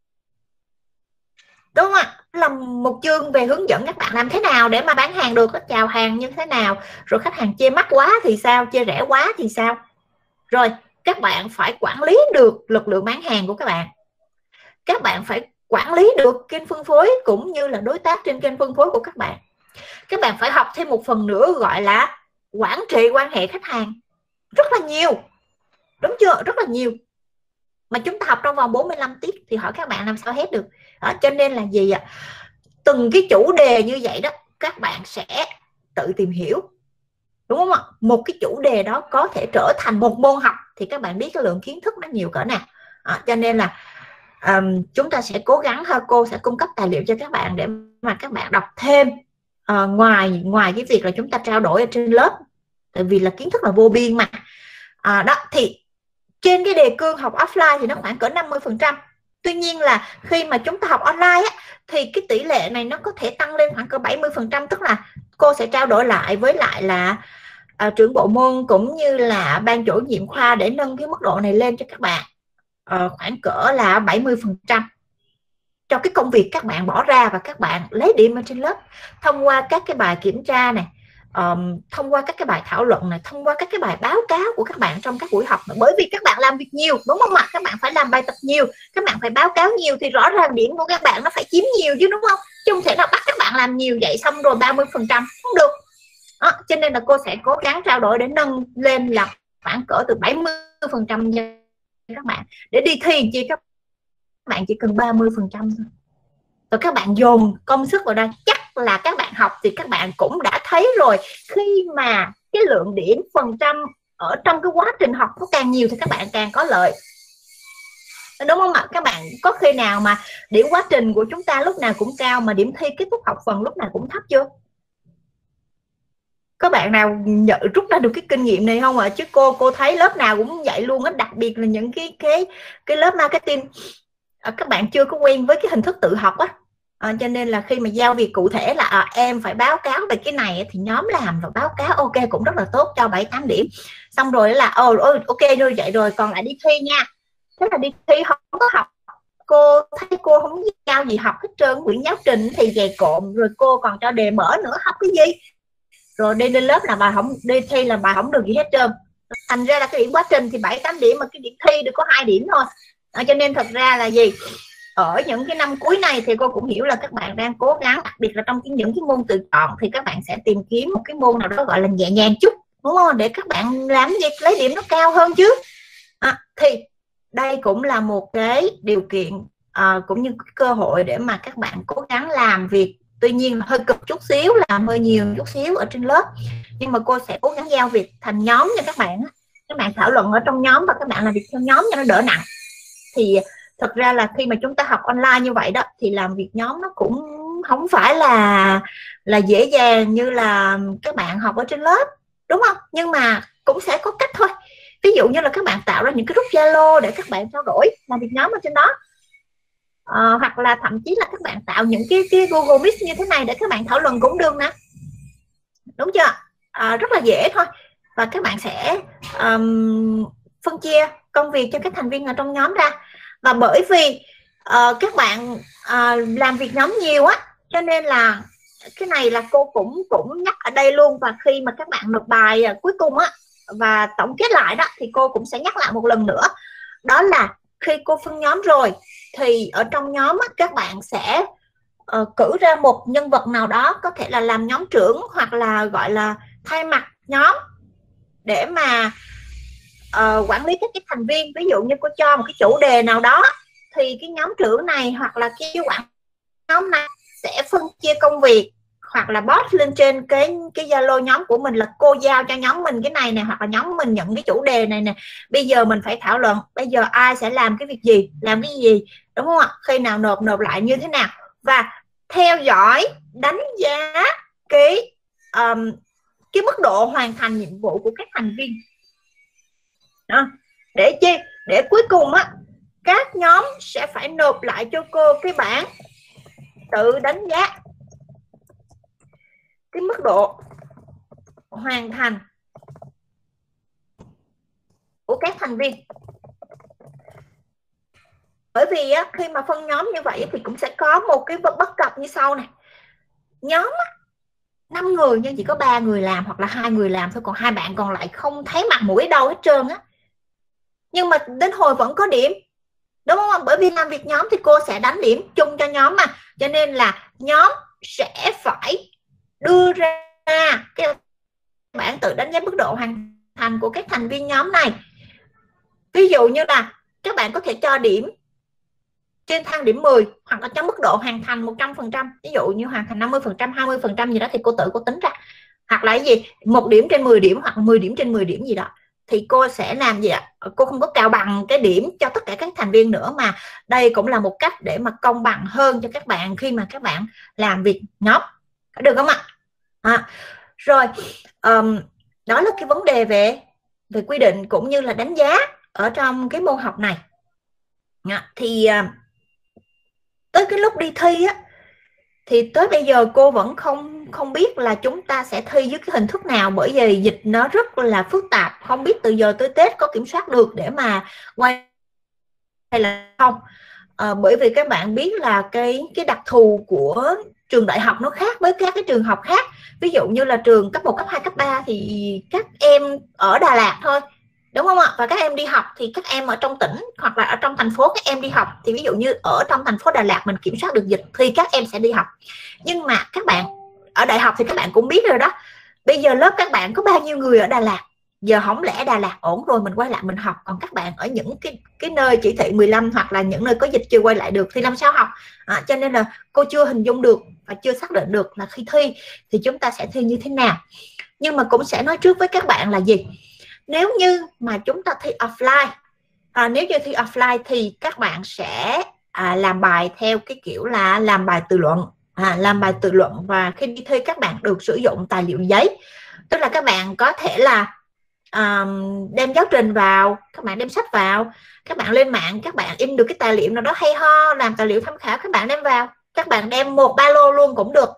đúng không ạ? Là một chương về hướng dẫn các bạn làm thế nào để mà bán hàng được, chào hàng như thế nào, rồi khách hàng chê mắc quá thì sao, chê rẻ quá thì sao. Rồi các bạn phải quản lý được lực lượng bán hàng của các bạn, các bạn phải quản lý được kênh phân phối cũng như là đối tác trên kênh phân phối của các bạn. Các bạn phải học thêm một phần nữa gọi là quản trị quan hệ khách hàng, rất là nhiều. đúng chưa, rất là nhiều. Mà chúng ta học trong vòng bốn mươi lăm tiết thì hỏi các bạn làm sao hết được. Đó, cho nên là gì ạ, từng cái chủ đề như vậy đó các bạn sẽ tự tìm hiểu, đúng không ạ? Một cái chủ đề đó có thể trở thành một môn học thì các bạn biết cái lượng kiến thức nó nhiều cỡ nào. À, cho nên là um, chúng ta sẽ cố gắng ha, cô sẽ cung cấp tài liệu cho các bạn để mà các bạn đọc thêm uh, ngoài ngoài cái việc là chúng ta trao đổi ở trên lớp, tại vì là kiến thức là vô biên mà. À, đó thì trên cái đề cương học offline thì nó khoảng cỡ năm mươi phần trăm. Tuy nhiên là khi mà chúng ta học online á, thì cái tỷ lệ này nó có thể tăng lên khoảng cỡ bảy mươi phần trăm, tức là cô sẽ trao đổi lại với lại là à, trưởng bộ môn cũng như là ban chủ nhiệm khoa để nâng cái mức độ này lên cho các bạn à, khoảng cỡ là bảy mươi phần trăm cho cái công việc các bạn bỏ ra và các bạn lấy điểm ở trên lớp thông qua các cái bài kiểm tra này, um, thông qua các cái bài thảo luận này, thông qua các cái bài báo cáo của các bạn trong các buổi học. Bởi vì các bạn làm việc nhiều, đúng không ạ? Các bạn phải làm bài tập nhiều, các bạn phải báo cáo nhiều thì rõ ràng điểm của các bạn nó phải chiếm nhiều chứ, đúng không? Chứ không thể nào bắt các bạn làm nhiều vậy xong rồi ba mươi phần trăm không được. Đó, cho nên là cô sẽ cố gắng trao đổi để nâng lên là khoảng cỡ từ bảy mươi phần trăm cho các bạn, để đi thi chỉ các bạn chỉ cần ba mươi phần trăm thôi. Rồi các bạn dồn công sức vào đây, chắc là các bạn học thì các bạn cũng đã thấy rồi, khi mà cái lượng điểm phần trăm ở trong cái quá trình học nó càng nhiều thì các bạn càng có lợi, đúng không ạ? Các bạn có khi nào mà điểm quá trình của chúng ta lúc nào cũng cao mà điểm thi kết thúc học phần lúc nào cũng thấp chưa? Các bạn nào nhận rút ra được cái kinh nghiệm này không ạ? Chứ cô cô thấy lớp nào cũng vậy luôn á, đặc biệt là những cái cái cái lớp marketing, các bạn chưa có quen với cái hình thức tự học á. À, cho nên là khi mà giao việc cụ thể là à, em phải báo cáo về cái này thì nhóm làm và báo cáo ok cũng rất là tốt, cho bảy tám điểm, xong rồi là ồ oh, ok rồi vậy rồi còn lại đi thi nha. Thế là đi thi không có học, cô thấy cô không giao gì học hết trơn, quyển giáo trình thì dày cộm, rồi cô còn cho đề mở nữa, học cái gì? Rồi đi lên lớp là bài không, đi thi là bài không được gì hết trơn. Thành ra là cái điểm quá trình thì bảy tám điểm mà cái điểm thi được có hai điểm thôi. À, cho nên thật ra là gì, ở những cái năm cuối này thì cô cũng hiểu là các bạn đang cố gắng, đặc biệt là trong cái, những cái môn tự chọn thì các bạn sẽ tìm kiếm một cái môn nào đó gọi là nhẹ nhàng chút, đúng không, để các bạn làm việc lấy điểm nó cao hơn chứ. À, thì đây cũng là một cái điều kiện à, cũng như cái cơ hội để mà các bạn cố gắng làm việc, tuy nhiên hơi cực chút xíu, làm hơi nhiều chút xíu ở trên lớp, nhưng mà cô sẽ cố gắng giao việc thành nhóm cho các bạn. Các bạn thảo luận ở trong nhóm và các bạn làm việc theo nhóm cho nó đỡ nặng. Thì thật ra là khi mà chúng ta học online như vậy đó thì làm việc nhóm nó cũng không phải là là dễ dàng như là các bạn học ở trên lớp, đúng không? Nhưng mà cũng sẽ có cách thôi. Ví dụ như là các bạn tạo ra những cái group Zalo để các bạn trao đổi làm việc nhóm ở trên đó, à, hoặc là thậm chí là các bạn tạo những cái cái Google Meet như thế này để các bạn thảo luận cũng được nè, đúng chưa? À, rất là dễ thôi. Và các bạn sẽ um, phân chia công việc cho các thành viên ở trong nhóm ra. Và bởi vì uh, các bạn uh, làm việc nhóm nhiều á, cho nên là cái này là cô cũng cũng nhắc ở đây luôn. Và khi mà các bạn nộp bài uh, cuối cùng á và tổng kết lại đó thì cô cũng sẽ nhắc lại một lần nữa, đó là khi cô phân nhóm rồi thì ở trong nhóm á, các bạn sẽ uh, cử ra một nhân vật nào đó, có thể là làm nhóm trưởng hoặc là gọi là thay mặt nhóm để mà uh, quản lý các cái thành viên. Ví dụ như cô cho một cái chủ đề nào đó thì cái nhóm trưởng này hoặc là cái quản nhóm này sẽ phân chia công việc, hoặc là post lên trên cái cái Zalo nhóm của mình là cô giao cho nhóm mình cái này nè, hoặc là nhóm mình nhận cái chủ đề này nè, bây giờ mình phải thảo luận bây giờ ai sẽ làm cái việc gì, làm cái gì, đúng không ạ? Khi nào nộp nộp lại như thế nào, và theo dõi đánh giá cái um, cái mức độ hoàn thành nhiệm vụ của các thành viên đó. Để chi? Để cuối cùng á các nhóm sẽ phải nộp lại cho cô cái bản tự đánh giá cái mức độ hoàn thành của các thành viên. Bởi vì á, khi mà phân nhóm như vậy thì cũng sẽ có một cái bất cập như sau này. Nhóm năm người nhưng chỉ có ba người làm hoặc là hai người làm thôi, còn hai bạn còn lại không thấy mặt mũi đâu hết trơn á. Nhưng mà đến hồi vẫn có điểm, đúng không? Bởi vì làm việc nhóm thì cô sẽ đánh điểm chung cho nhóm mà, cho nên là nhóm sẽ phải đưa ra cái bản tự đánh giá mức độ hoàn thành của các thành viên nhóm này. Ví dụ như là các bạn có thể cho điểm trên thang điểm mười, hoặc là trong mức độ hoàn thành một trăm phần trăm, ví dụ như hoàn thành năm mươi phần trăm, hai mươi phần trăm gì đó thì cô tự cô tính ra, hoặc là cái gì một điểm trên mười điểm, hoặc mười điểm trên mười điểm gì đó, thì cô sẽ làm gì ạ? Cô không có cao bằng cái điểm cho tất cả các thành viên nữa, mà đây cũng là một cách để mà công bằng hơn cho các bạn khi mà các bạn làm việc nhóm, được không ạ? À, rồi um, đó là cái vấn đề về về quy định cũng như là đánh giá ở trong cái môn học này. À, thì uh, tới cái lúc đi thi á, thì tới bây giờ cô vẫn không không biết là chúng ta sẽ thi với cái hình thức nào, bởi vì dịch nó rất là phức tạp, không biết từ giờ tới Tết có kiểm soát được để mà quay hay là không. À, bởi vì các bạn biết là cái cái đặc thù của trường đại học nó khác với các cái trường học khác. Ví dụ như là trường cấp một, cấp hai, cấp ba thì các em ở Đà Lạt thôi, đúng không ạ? Và các em đi học thì các em ở trong tỉnh hoặc là ở trong thành phố các em đi học, thì ví dụ như ở trong thành phố Đà Lạt mình kiểm soát được dịch thì các em sẽ đi học. Nhưng mà các bạn ở đại học thì các bạn cũng biết rồi đó, bây giờ lớp các bạn có bao nhiêu người ở Đà Lạt, giờ không lẽ Đà Lạt ổn rồi mình quay lại mình học, còn các bạn ở những cái cái nơi chỉ thị mười lăm hoặc là những nơi có dịch chưa quay lại được thì làm sao học? À, cho nên là cô chưa hình dung được và chưa xác định được là khi thi thì chúng ta sẽ thi như thế nào. Nhưng mà cũng sẽ nói trước với các bạn là gì, nếu như mà chúng ta thi offline, à, nếu như thi offline thì các bạn sẽ à, làm bài theo cái kiểu là làm bài tự luận, à, làm bài tự luận và khi đi thi các bạn được sử dụng tài liệu giấy, tức là các bạn có thể là um, đem giáo trình vào, các bạn đem sách vào, các bạn lên mạng, các bạn in được cái tài liệu nào đó hay ho làm tài liệu tham khảo, các bạn đem vào, các bạn đem một ba lô luôn cũng được,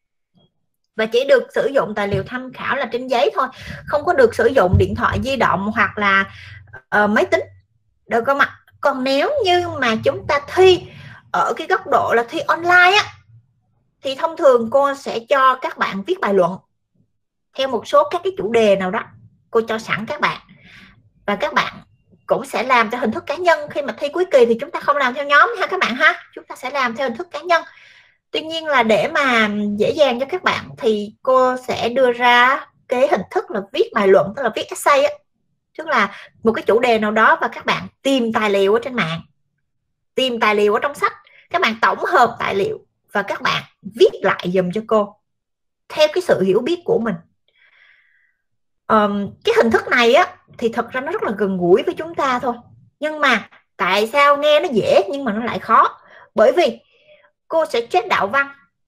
và chỉ được sử dụng tài liệu tham khảo là trên giấy thôi, không có được sử dụng điện thoại di động hoặc là uh, máy tính, được không ạ? Còn nếu như mà chúng ta thi ở cái góc độ là thi online á, thì thông thường cô sẽ cho các bạn viết bài luận theo một số các cái chủ đề nào đó, cô cho sẵn các bạn, và các bạn cũng sẽ làm theo hình thức cá nhân. Khi mà thi cuối kỳ thì chúng ta không làm theo nhóm ha các bạn ha, chúng ta sẽ làm theo hình thức cá nhân. Tuy nhiên là để mà dễ dàng cho các bạn thì cô sẽ đưa ra cái hình thức là viết bài luận, tức là viết essay á, tức là một cái chủ đề nào đó và các bạn tìm tài liệu ở trên mạng, tìm tài liệu ở trong sách, các bạn tổng hợp tài liệu và các bạn viết lại giùm cho cô theo cái sự hiểu biết của mình. Um, cái hình thức này á thì thật ra nó rất là gần gũi với chúng ta thôi, nhưng mà tại sao nghe nó dễ nhưng mà nó lại khó? Bởi vì cô sẽ check đạo văn,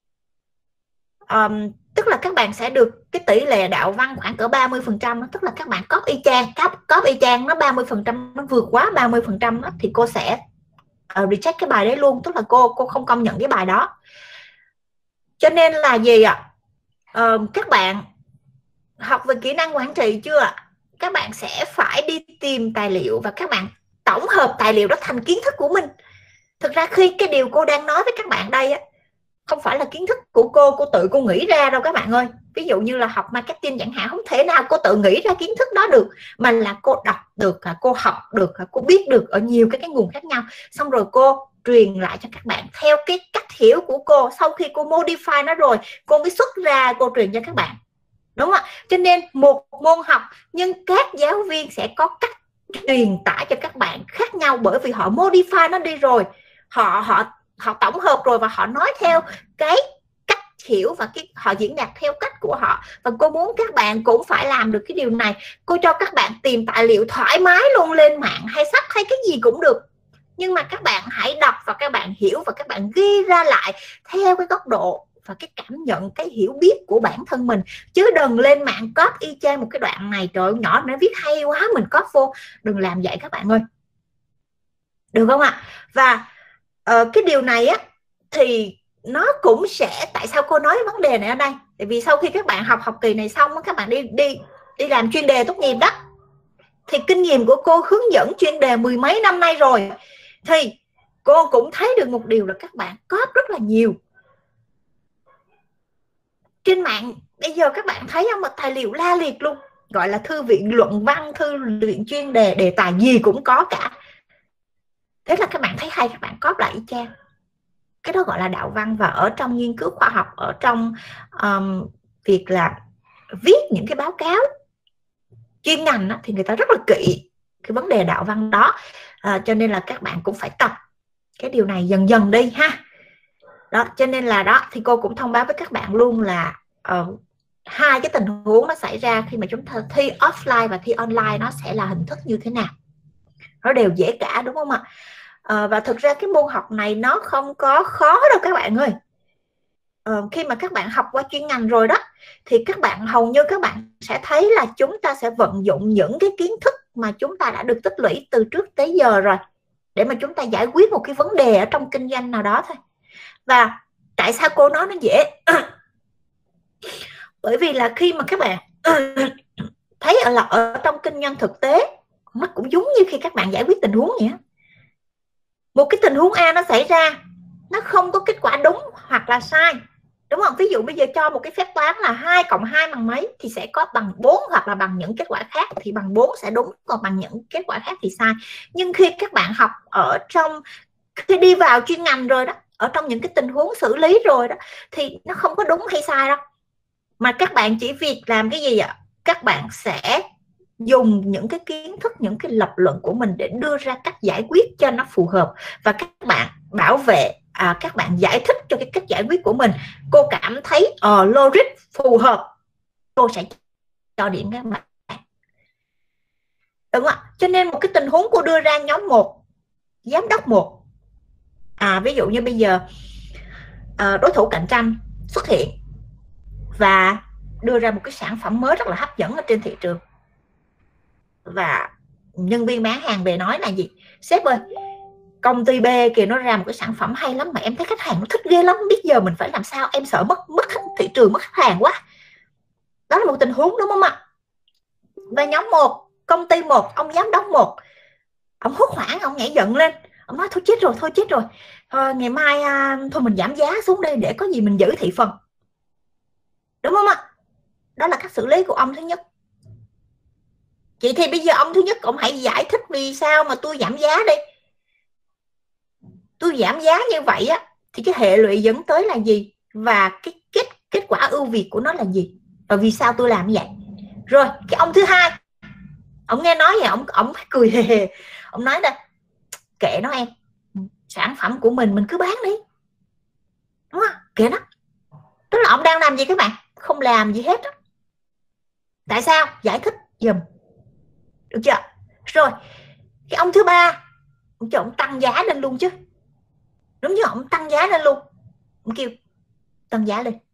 um, tức là các bạn sẽ được cái tỷ lệ đạo văn khoảng cỡ ba mươi phần trăm, tức là các bạn copy y chang, copy y chang nó ba mươi phần trăm, nó vượt quá ba mươi phần trăm thì cô sẽ uh, reject cái bài đấy luôn, tức là cô cô không công nhận cái bài đó. Cho nên là gì ạ? Uh, các bạn học về kỹ năng quản trị chưa ạ? Các bạn sẽ phải đi tìm tài liệu và các bạn tổng hợp tài liệu đó thành kiến thức của mình. Thực ra khi cái điều cô đang nói với các bạn đây á, không phải là kiến thức của cô, cô tự cô nghĩ ra đâu các bạn ơi. Ví dụ như là học marketing chẳng hạn, không thể nào cô tự nghĩ ra kiến thức đó được, mà là cô đọc được, cô học được, cô biết được ở nhiều cái, cái nguồn khác nhau, xong rồi cô truyền lại cho các bạn theo cái cách hiểu của cô. Sau khi cô modify nó rồi, cô mới xuất ra cô truyền cho các bạn, đúng không ạ? Cho nên một môn học nhưng các giáo viên sẽ có cách truyền tải cho các bạn khác nhau, bởi vì họ modify nó đi rồi, họ họ họ tổng hợp rồi và họ nói theo cái cách hiểu và cái họ diễn đạt theo cách của họ. Và cô muốn các bạn cũng phải làm được cái điều này. Cô cho các bạn tìm tài liệu thoải mái luôn, lên mạng hay sách hay cái gì cũng được, nhưng mà các bạn hãy đọc và các bạn hiểu và các bạn ghi ra lại theo cái góc độ và cái cảm nhận, cái hiểu biết của bản thân mình, chứ đừng lên mạng copy y chang một cái đoạn này, trời ơi, nhỏ nó viết hay quá mình copy vô. Đừng làm vậy các bạn ơi, được không ạ? Và uh, cái điều này á thì nó cũng sẽ, tại sao cô nói vấn đề này ở đây, tại vì sau khi các bạn học học kỳ này xong, các bạn đi đi đi làm chuyên đề tốt nghiệp đó, thì kinh nghiệm của cô hướng dẫn chuyên đề mười mấy năm nay rồi, thì cô cũng thấy được một điều là các bạn copy rất là nhiều trên mạng. Bây giờ các bạn thấy không, một tài liệu la liệt luôn, gọi là thư viện luận văn, thư viện chuyên đề, đề tài gì cũng có cả. Thế là các bạn thấy hay, các bạn copy lại y chang. Cái đó gọi là đạo văn. Và ở trong nghiên cứu khoa học, ở trong um, việc là viết những cái báo cáo chuyên ngành đó, thì người ta rất là kỹ cái vấn đề đạo văn đó. À, cho nên là các bạn cũng phải tập cái điều này dần dần đi ha. Đó, cho nên là đó thì cô cũng thông báo với các bạn luôn là uh, hai cái tình huống nó xảy ra khi mà chúng ta thi offline và thi online nó sẽ là hình thức như thế nào, nó đều dễ cả, đúng không ạ? À, và thực ra cái môn học này nó không có khó đâu các bạn ơi. À, khi mà các bạn học qua chuyên ngành rồi đó thì các bạn hầu như các bạn sẽ thấy là chúng ta sẽ vận dụng những cái kiến thức mà chúng ta đã được tích lũy từ trước tới giờ rồi để mà chúng ta giải quyết một cái vấn đề ở trong kinh doanh nào đó thôi. Và tại sao cô nói nó dễ? Bởi vì là khi mà các bạn thấy ở là ở trong kinh doanh thực tế, nó cũng giống như khi các bạn giải quyết tình huống vậy. Một cái tình huống A nó xảy ra, nó không có kết quả đúng hoặc là sai, đúng không? Ví dụ bây giờ cho một cái phép toán là hai cộng hai bằng mấy thì sẽ có bằng bốn, hoặc là bằng những kết quả khác thì bằng bốn sẽ đúng, còn bằng những kết quả khác thì sai. Nhưng khi các bạn học ở trong, khi đi vào chuyên ngành rồi đó, ở trong những cái tình huống xử lý rồi đó, thì nó không có đúng hay sai đâu, mà các bạn chỉ việc làm cái gì ạ? Các bạn sẽ dùng những cái kiến thức, những cái lập luận của mình để đưa ra cách giải quyết cho nó phù hợp, và các bạn bảo vệ, à, các bạn giải thích cho cái cách giải quyết của mình. Cô cảm thấy uh, logic phù hợp, cô sẽ cho điểm các bạn, đúng không ạ? Cho nên một cái tình huống cô đưa ra nhóm một, giám đốc một, à ví dụ như bây giờ uh, đối thủ cạnh tranh xuất hiện và đưa ra một cái sản phẩm mới rất là hấp dẫn ở trên thị trường, và nhân viên bán hàng về nói là gì? Sếp ơi, công ty B kìa nó ra một cái sản phẩm hay lắm mà em thấy khách hàng nó thích ghê lắm, biết giờ mình phải làm sao, em sợ mất mất thị trường, mất khách hàng quá. Đó là một tình huống, đúng không ạ? Và nhóm một, công ty một, ông giám đốc một, ông hốt hoảng, ông nhảy giận lên, ông nói thôi chết rồi, thôi chết rồi, thôi, ngày mai à, thôi mình giảm giá xuống đây để có gì mình giữ thị phần, đúng không ạ? Đó là cách xử lý của ông thứ nhất. Vậy thì bây giờ ông thứ nhất, ông hãy giải thích vì sao mà tôi giảm giá đi. Tôi giảm giá như vậy á thì cái hệ lụy dẫn tới là gì, và cái kết kết quả ưu việt của nó là gì, và vì sao tôi làm như vậy. Rồi cái ông thứ hai, ông nghe nói vậy, ông ông cười hề hề, ông nói là kệ nó em, sản phẩm của mình mình cứ bán đi, đúng không? Kệ nó. Tức là ông đang làm gì các bạn? Không làm gì hết đó. Tại sao? Giải thích giùm, được chưa? Rồi cái ông thứ ba, ông cho ông tăng giá lên luôn chứ, đúng chưa? Ông tăng giá lên luôn, ông kêu tăng giá lên,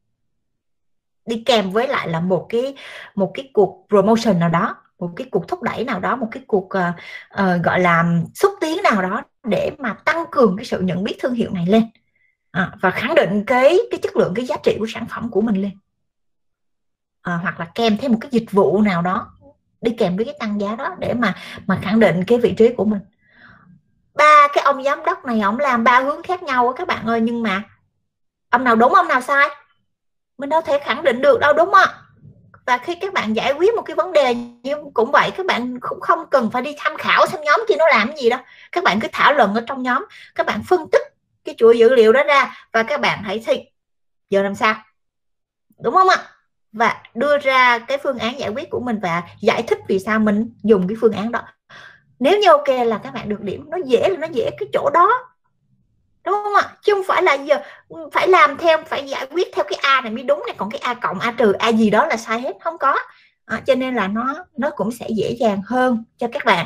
đi kèm với lại là một cái một cái cuộc promotion nào đó, một cái cuộc thúc đẩy nào đó, một cái cuộc uh, uh, gọi là xúc tiến nào đó để mà tăng cường cái sự nhận biết thương hiệu này lên, à, và khẳng định cái cái chất lượng, cái giá trị của sản phẩm của mình lên, à, hoặc là kèm thêm một cái dịch vụ nào đó đi kèm với cái tăng giá đó để mà mà khẳng định cái vị trí của mình. Ba cái ông giám đốc này ông làm ba hướng khác nhau các bạn ơi, nhưng mà ông nào đúng ông nào sai mình đâu thể khẳng định được đâu, đúng không? Và khi các bạn giải quyết một cái vấn đề như cũng vậy, các bạn cũng không cần phải đi tham khảo xem nhóm kia nó làm cái gì đâu, các bạn cứ thảo luận ở trong nhóm, các bạn phân tích cái chuỗi dữ liệu đó ra và các bạn hãy thi giờ làm sao, đúng không ạ? Và đưa ra cái phương án giải quyết của mình và giải thích vì sao mình dùng cái phương án đó. Nếu như ok là các bạn được điểm. Nó dễ là nó dễ cái chỗ đó, đúng không ạ? Chứ không phải là giờ phải làm theo, phải giải quyết theo cái A này mới đúng này, còn cái A cộng, A trừ, A gì đó là sai hết, không có. À, cho nên là nó nó cũng sẽ dễ dàng hơn cho các bạn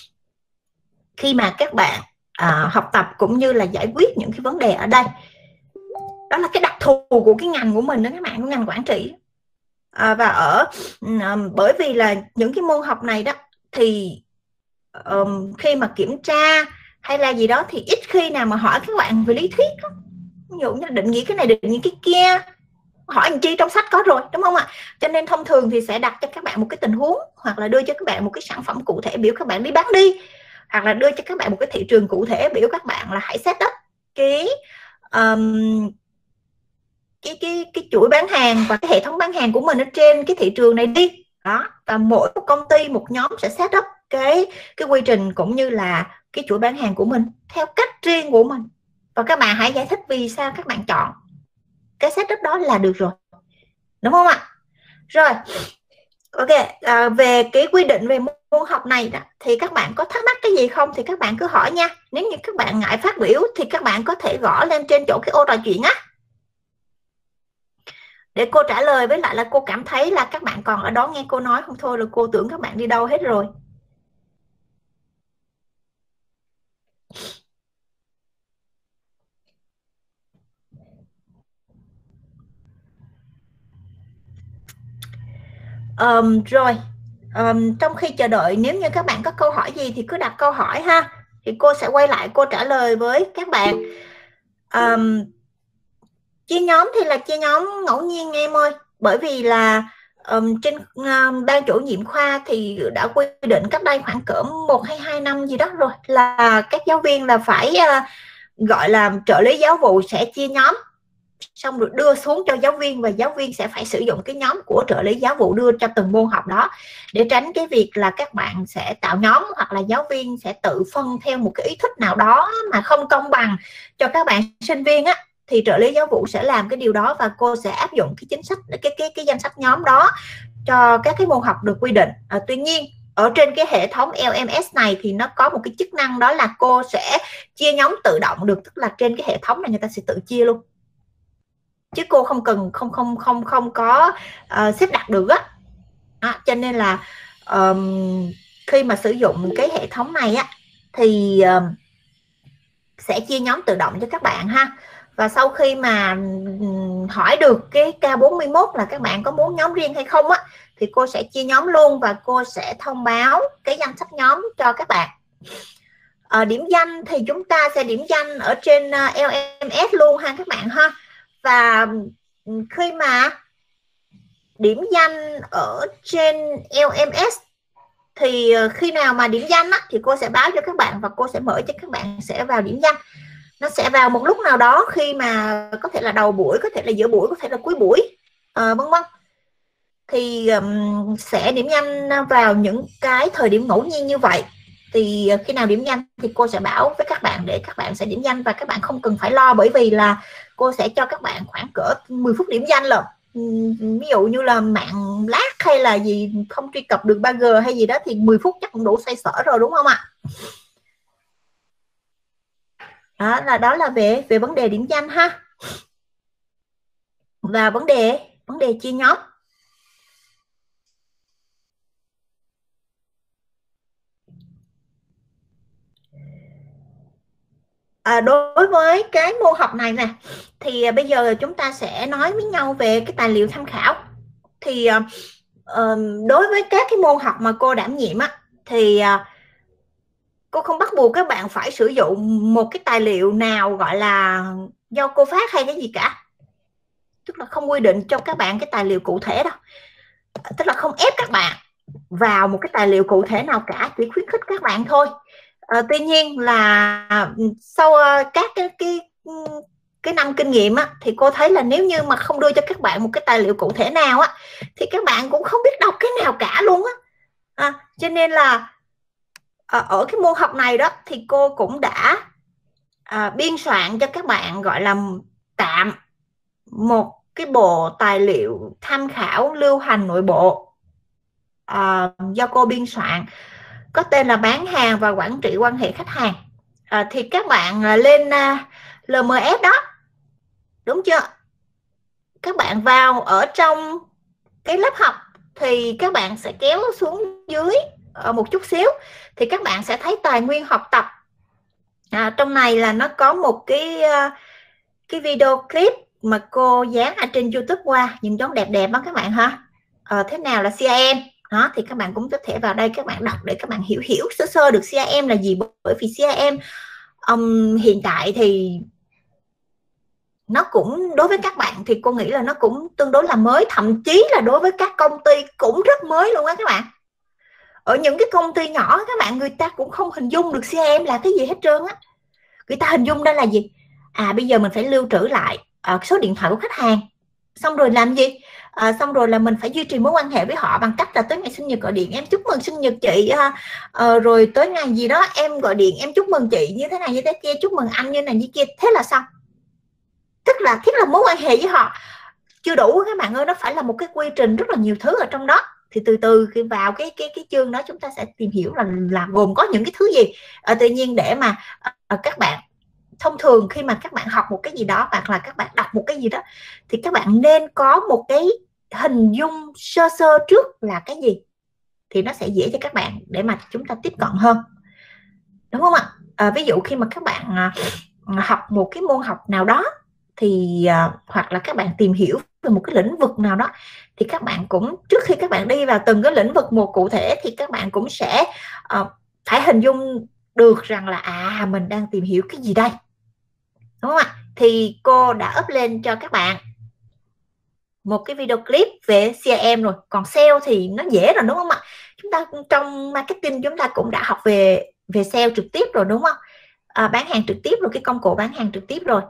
khi mà các bạn à, học tập cũng như là giải quyết những cái vấn đề ở đây. Đó là cái đặc thù của cái ngành của mình đó các bạn, của ngành quản trị. À, và ở à, bởi vì là những cái môn học này đó thì um, khi mà kiểm tra hay là gì đó thì ít khi nào mà hỏi các bạn về lý thuyết đó. Ví dụ như định nghĩa cái này, định nghĩa cái kia, hỏi anh chi trong sách có rồi, đúng không ạ? Cho nên thông thường thì sẽ đặt cho các bạn một cái tình huống, hoặc là đưa cho các bạn một cái sản phẩm cụ thể biểu các bạn đi bán đi, hoặc là đưa cho các bạn một cái thị trường cụ thể biểu các bạn là hãy set up cái um, cái cái cái chuỗi bán hàng và cái hệ thống bán hàng của mình ở trên cái thị trường này đi đó. Và mỗi một công ty, một nhóm sẽ set up cái cái quy trình cũng như là cái chuỗi bán hàng của mình theo cách riêng của mình, và các bạn hãy giải thích vì sao các bạn chọn cái setup đó là được rồi, đúng không ạ? Rồi ok, à, về cái quy định về môn học này đó, thì các bạn có thắc mắc cái gì không thì các bạn cứ hỏi nha. Nếu như các bạn ngại phát biểu thì các bạn có thể gõ lên trên chỗ cái ô trò chuyện á, để cô trả lời. Với lại là cô cảm thấy là các bạn còn ở đó nghe cô nói không thôi, là cô tưởng các bạn đi đâu hết rồi. Um, rồi um, trong khi chờ đợi, nếu như các bạn có câu hỏi gì thì cứ đặt câu hỏi ha, thì cô sẽ quay lại cô trả lời với các bạn. um, Chia nhóm thì là chia nhóm ngẫu nhiên em ơi, bởi vì là um, trên um, ban chủ nhiệm khoa thì đã quy định cách đây khoảng cỡ một hay hai năm gì đó rồi, là các giáo viên là phải uh, gọi là trợ lý giáo vụ sẽ chia nhóm, xong rồi đưa xuống cho giáo viên, và giáo viên sẽ phải sử dụng cái nhóm của trợ lý giáo vụ đưa cho từng môn học đó, để tránh cái việc là các bạn sẽ tạo nhóm, hoặc là giáo viên sẽ tự phân theo một cái ý thích nào đó mà không công bằng cho các bạn sinh viên á, thì trợ lý giáo vụ sẽ làm cái điều đó, và cô sẽ áp dụng cái chính sách cái cái cái danh sách nhóm đó cho các cái môn học được quy định. À, tuy nhiên ở trên cái hệ thống L M S này thì nó có một cái chức năng, đó là cô sẽ chia nhóm tự động được, tức là trên cái hệ thống này người ta sẽ tự chia luôn, chứ cô không cần không không không không có uh, xếp đặt được á. À, cho nên là um, khi mà sử dụng cái hệ thống này á thì uh, sẽ chia nhóm tự động cho các bạn ha. Và sau khi mà hỏi được cái K bốn mươi mốt là các bạn có muốn nhóm riêng hay không á, thì cô sẽ chia nhóm luôn, và cô sẽ thông báo cái danh sách nhóm cho các bạn. À, điểm danh thì chúng ta sẽ điểm danh ở trên L M S luôn ha các bạn ha. Và khi mà điểm danh ở trên L M S thì khi nào mà điểm danh á, thì cô sẽ báo cho các bạn, và cô sẽ mở cho các bạn sẽ vào điểm danh. Nó sẽ vào một lúc nào đó, khi mà có thể là đầu buổi, có thể là giữa buổi, có thể là cuối buổi, à, vân vân. Thì um, sẽ điểm danh vào những cái thời điểm ngẫu nhiên như vậy. Thì khi nào điểm danh thì cô sẽ báo với các bạn để các bạn sẽ điểm danh, và các bạn không cần phải lo, bởi vì là cô sẽ cho các bạn khoảng cỡ mười phút điểm danh rồi. Ví dụ như là mạng lag hay là gì không truy cập được ba G hay gì đó thì mười phút chắc cũng đủ xoay sở rồi, đúng không ạ? Đó là đó là về về vấn đề điểm danh ha. Và vấn đề vấn đề chia nhóm. À, đối với cái môn học này nè, thì bây giờ chúng ta sẽ nói với nhau về cái tài liệu tham khảo. Thì uh, đối với các cái môn học mà cô đảm nhiệm á, thì uh, cô không bắt buộc các bạn phải sử dụng một cái tài liệu nào gọi là do cô phát hay cái gì cả, tức là không quy định cho các bạn cái tài liệu cụ thể đâu, tức là không ép các bạn vào một cái tài liệu cụ thể nào cả, chỉ khuyến khích các bạn thôi. À, tuy nhiên là sau uh, các cái cái cái năm kinh nghiệm á, thì cô thấy là nếu như mà không đưa cho các bạn một cái tài liệu cụ thể nào á, thì các bạn cũng không biết đọc cái nào cả luôn á. À, cho nên là à, ở cái môn học này đó thì cô cũng đã à, biên soạn cho các bạn gọi là tạm một cái bộ tài liệu tham khảo lưu hành nội bộ à, do cô biên soạn, có tên là bán hàng và quản trị quan hệ khách hàng. À, thì các bạn à, lên à, L M S đó, đúng chưa? Các bạn vào ở trong cái lớp học thì các bạn sẽ kéo xuống dưới ở một chút xíu, thì các bạn sẽ thấy tài nguyên học tập. À, trong này là nó có một cái cái video clip mà cô dán ở trên YouTube qua, những giống đẹp đẹp đó các bạn ha. À, thế nào là C I M đó, thì các bạn cũng có thể vào đây các bạn đọc để các bạn hiểu hiểu sơ sơ được C I M là gì, bởi vì C I M um, hiện tại thì nó cũng đối với các bạn thì cô nghĩ là nó cũng tương đối là mới, thậm chí là đối với các công ty cũng rất mới luôn á các bạn. Ở những cái công ty nhỏ các bạn, người ta cũng không hình dung được C I M là cái gì hết trơn á. Người ta hình dung đây là gì? À bây giờ mình phải lưu trữ lại à, số điện thoại của khách hàng, xong rồi làm gì? À, xong rồi là mình phải duy trì mối quan hệ với họ bằng cách là tới ngày sinh nhật gọi điện em chúc mừng sinh nhật chị ha. À, rồi tới ngày gì đó em gọi điện em chúc mừng chị như thế này như thế kia, chúc mừng anh như này như kia, thế là xong. Tức là thiết lập mối quan hệ với họ chưa đủ các bạn ơi, nó phải là một cái quy trình rất là nhiều thứ ở trong đó thì từ từ khi vào cái cái cái chương đó chúng ta sẽ tìm hiểu là là gồm có những cái thứ gì. À, tuy nhiên để mà à, các bạn thông thường khi mà các bạn học một cái gì đó hoặc là các bạn đọc một cái gì đó thì các bạn nên có một cái hình dung sơ sơ trước là cái gì, thì nó sẽ dễ cho các bạn để mà chúng ta tiếp cận hơn, đúng không ạ? À, ví dụ khi mà các bạn à, học một cái môn học nào đó thì à, hoặc là các bạn tìm hiểu về một cái lĩnh vực nào đó thì các bạn cũng, trước khi các bạn đi vào từng cái lĩnh vực một cụ thể thì các bạn cũng sẽ uh, phải hình dung được rằng là à mình đang tìm hiểu cái gì đây, đúng không ạ? Thì cô đã up lên cho các bạn một cái video clip về xê i em rồi, còn sale thì nó dễ rồi, đúng không ạ? Chúng ta trong marketing chúng ta cũng đã học về về sale trực tiếp rồi, đúng không? À, bán hàng trực tiếp rồi, cái công cụ bán hàng trực tiếp rồi.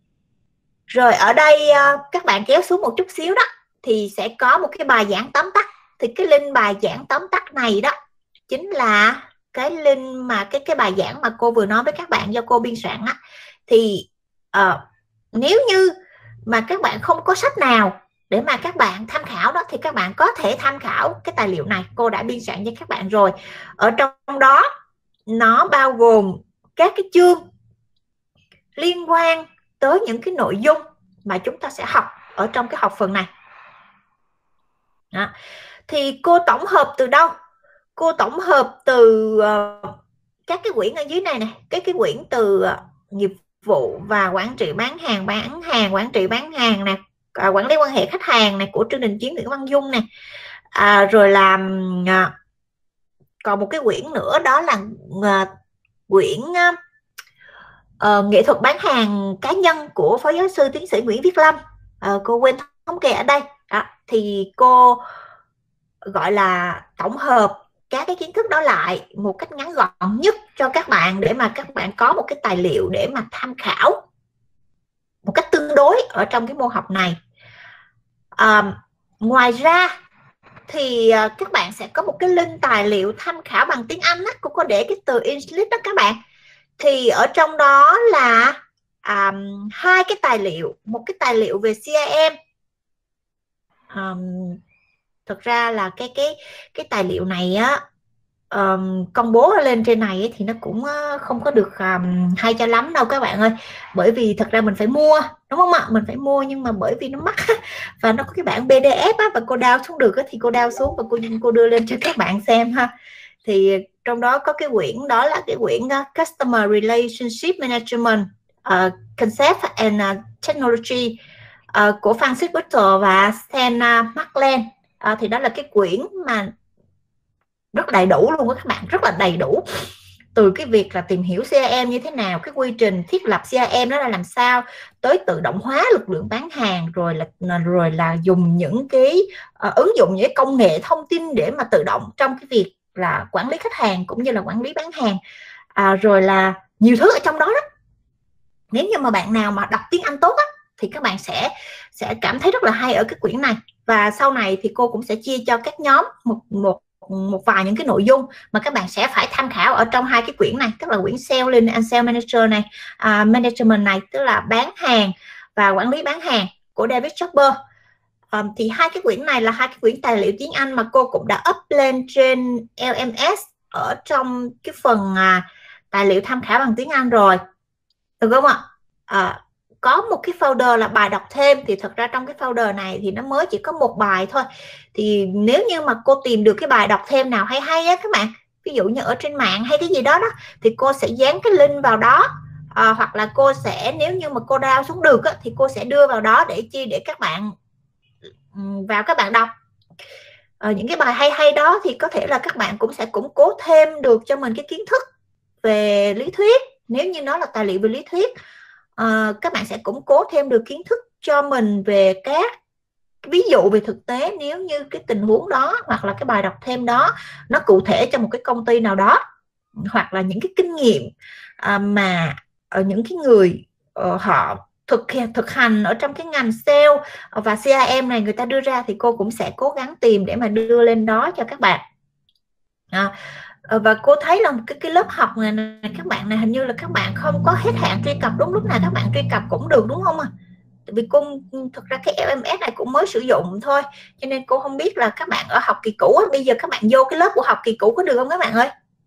Rồi ở đây các bạn kéo xuống một chút xíu đó thì sẽ có một cái bài giảng tóm tắt. Thì cái link bài giảng tóm tắt này đó chính là cái link mà cái cái bài giảng mà cô vừa nói với các bạn do cô biên soạn á. Thì uh, nếu như mà các bạn không có sách nào để mà các bạn tham khảo đó thì các bạn có thể tham khảo cái tài liệu này, cô đã biên soạn cho các bạn rồi. Ở trong đó nó bao gồm các cái chương liên quan tới những cái nội dung mà chúng ta sẽ học ở trong cái học phần này. Đó. Thì cô tổng hợp từ đâu? Cô tổng hợp từ uh, các cái quyển ở dưới này này, cái cái quyển từ uh, nghiệp vụ và quản trị bán hàng, bán hàng, quản trị bán hàng nè, à, quản lý quan hệ khách hàng này của Trương Đình Chiến, Nguyễn Văn Dung nè, à, rồi làm à, còn một cái quyển nữa đó là uh, quyển uh, uh, nghệ thuật bán hàng cá nhân của phó giáo sư tiến sĩ Nguyễn Viết Lâm. Uh, cô quên thống kê ở đây. Đó. Thì cô gọi là tổng hợp các cái kiến thức đó lại một cách ngắn gọn nhất cho các bạn để mà các bạn có một cái tài liệu để mà tham khảo một cách tương đối ở trong cái môn học này. À, ngoài ra thì các bạn sẽ có một cái link tài liệu tham khảo bằng tiếng Anh đó, cô có để cái từ English đó các bạn. Thì ở trong đó là à, hai cái tài liệu, một cái tài liệu về xê i em. À, thực ra là cái cái cái tài liệu này á um, công bố lên trên này ấy, thì nó cũng uh, không có được um, hay cho lắm đâu các bạn ơi, bởi vì thật ra mình phải mua, đúng không ạ? Mình phải mua nhưng mà bởi vì nó mắc và nó có cái bản pê đê ép á, và cô download xuống được á, thì cô download xuống và cô cô đưa lên cho các bạn xem ha. Thì trong đó có cái quyển đó là cái quyển uh, Customer Relationship Management uh, Concept and uh, Technology uh, của Francis Butler và Senna McLean. À, thì đó là cái quyển mà rất đầy đủ luôn đó các bạn, rất là đầy đủ, từ cái việc là tìm hiểu xê i em như thế nào, cái quy trình thiết lập xê i em đó là làm sao, tới tự động hóa lực lượng bán hàng, rồi là rồi là dùng những cái uh, ứng dụng những cái công nghệ thông tin để mà tự động trong cái việc là quản lý khách hàng cũng như là quản lý bán hàng, à, rồi là nhiều thứ ở trong đó đó. Nếu như mà bạn nào mà đọc tiếng Anh tốt á, thì các bạn sẽ sẽ cảm thấy rất là hay ở cái quyển này. Và sau này thì cô cũng sẽ chia cho các nhóm một một một vài những cái nội dung mà các bạn sẽ phải tham khảo ở trong hai cái quyển này, tức là quyển Selling and Sales Manager này, uh, Management này, tức là bán hàng và quản lý bán hàng của David Chopper. Um, thì hai cái quyển này là hai cái quyển tài liệu tiếng Anh mà cô cũng đã up lên trên lờ em ét ở trong cái phần uh, tài liệu tham khảo bằng tiếng Anh rồi, được không ạ? À, có một cái folder là bài đọc thêm, thì thật ra trong cái folder này thì nó mới chỉ có một bài thôi. Thì nếu như mà cô tìm được cái bài đọc thêm nào hay hay á các bạn, ví dụ như ở trên mạng hay cái gì đó đó, thì cô sẽ dán cái link vào đó, à, hoặc là cô sẽ, nếu như mà cô download xuống được á, thì cô sẽ đưa vào đó để chi để các bạn vào các bạn đọc. À, những cái bài hay hay đó thì có thể là các bạn cũng sẽ củng cố thêm được cho mình cái kiến thức về lý thuyết. Nếu như nó là tài liệu về lý thuyết, uh, các bạn sẽ củng cố thêm được kiến thức cho mình về các ví dụ về thực tế, nếu như cái tình huống đó hoặc là cái bài đọc thêm đó nó cụ thể cho một cái công ty nào đó, hoặc là những cái kinh nghiệm uh, mà ở những cái người uh, họ thực hiện thực hành ở trong cái ngành sale và xê i em này người ta đưa ra, thì cô cũng sẽ cố gắng tìm để mà đưa lên đó cho các bạn. À, và cô thấy là cái, cái lớp học này, này các bạn này hình như là các bạn không có hết hạn truy cập, đúng lúc nào các bạn truy cập cũng được, đúng không ạ? vì cô thực ra cái lờ em ét này cũng mới sử dụng thôi, cho nên cô không biết là các bạn ở học kỳ cũ bây giờ các bạn vô cái lớp của học kỳ cũ có được không các bạn ơi?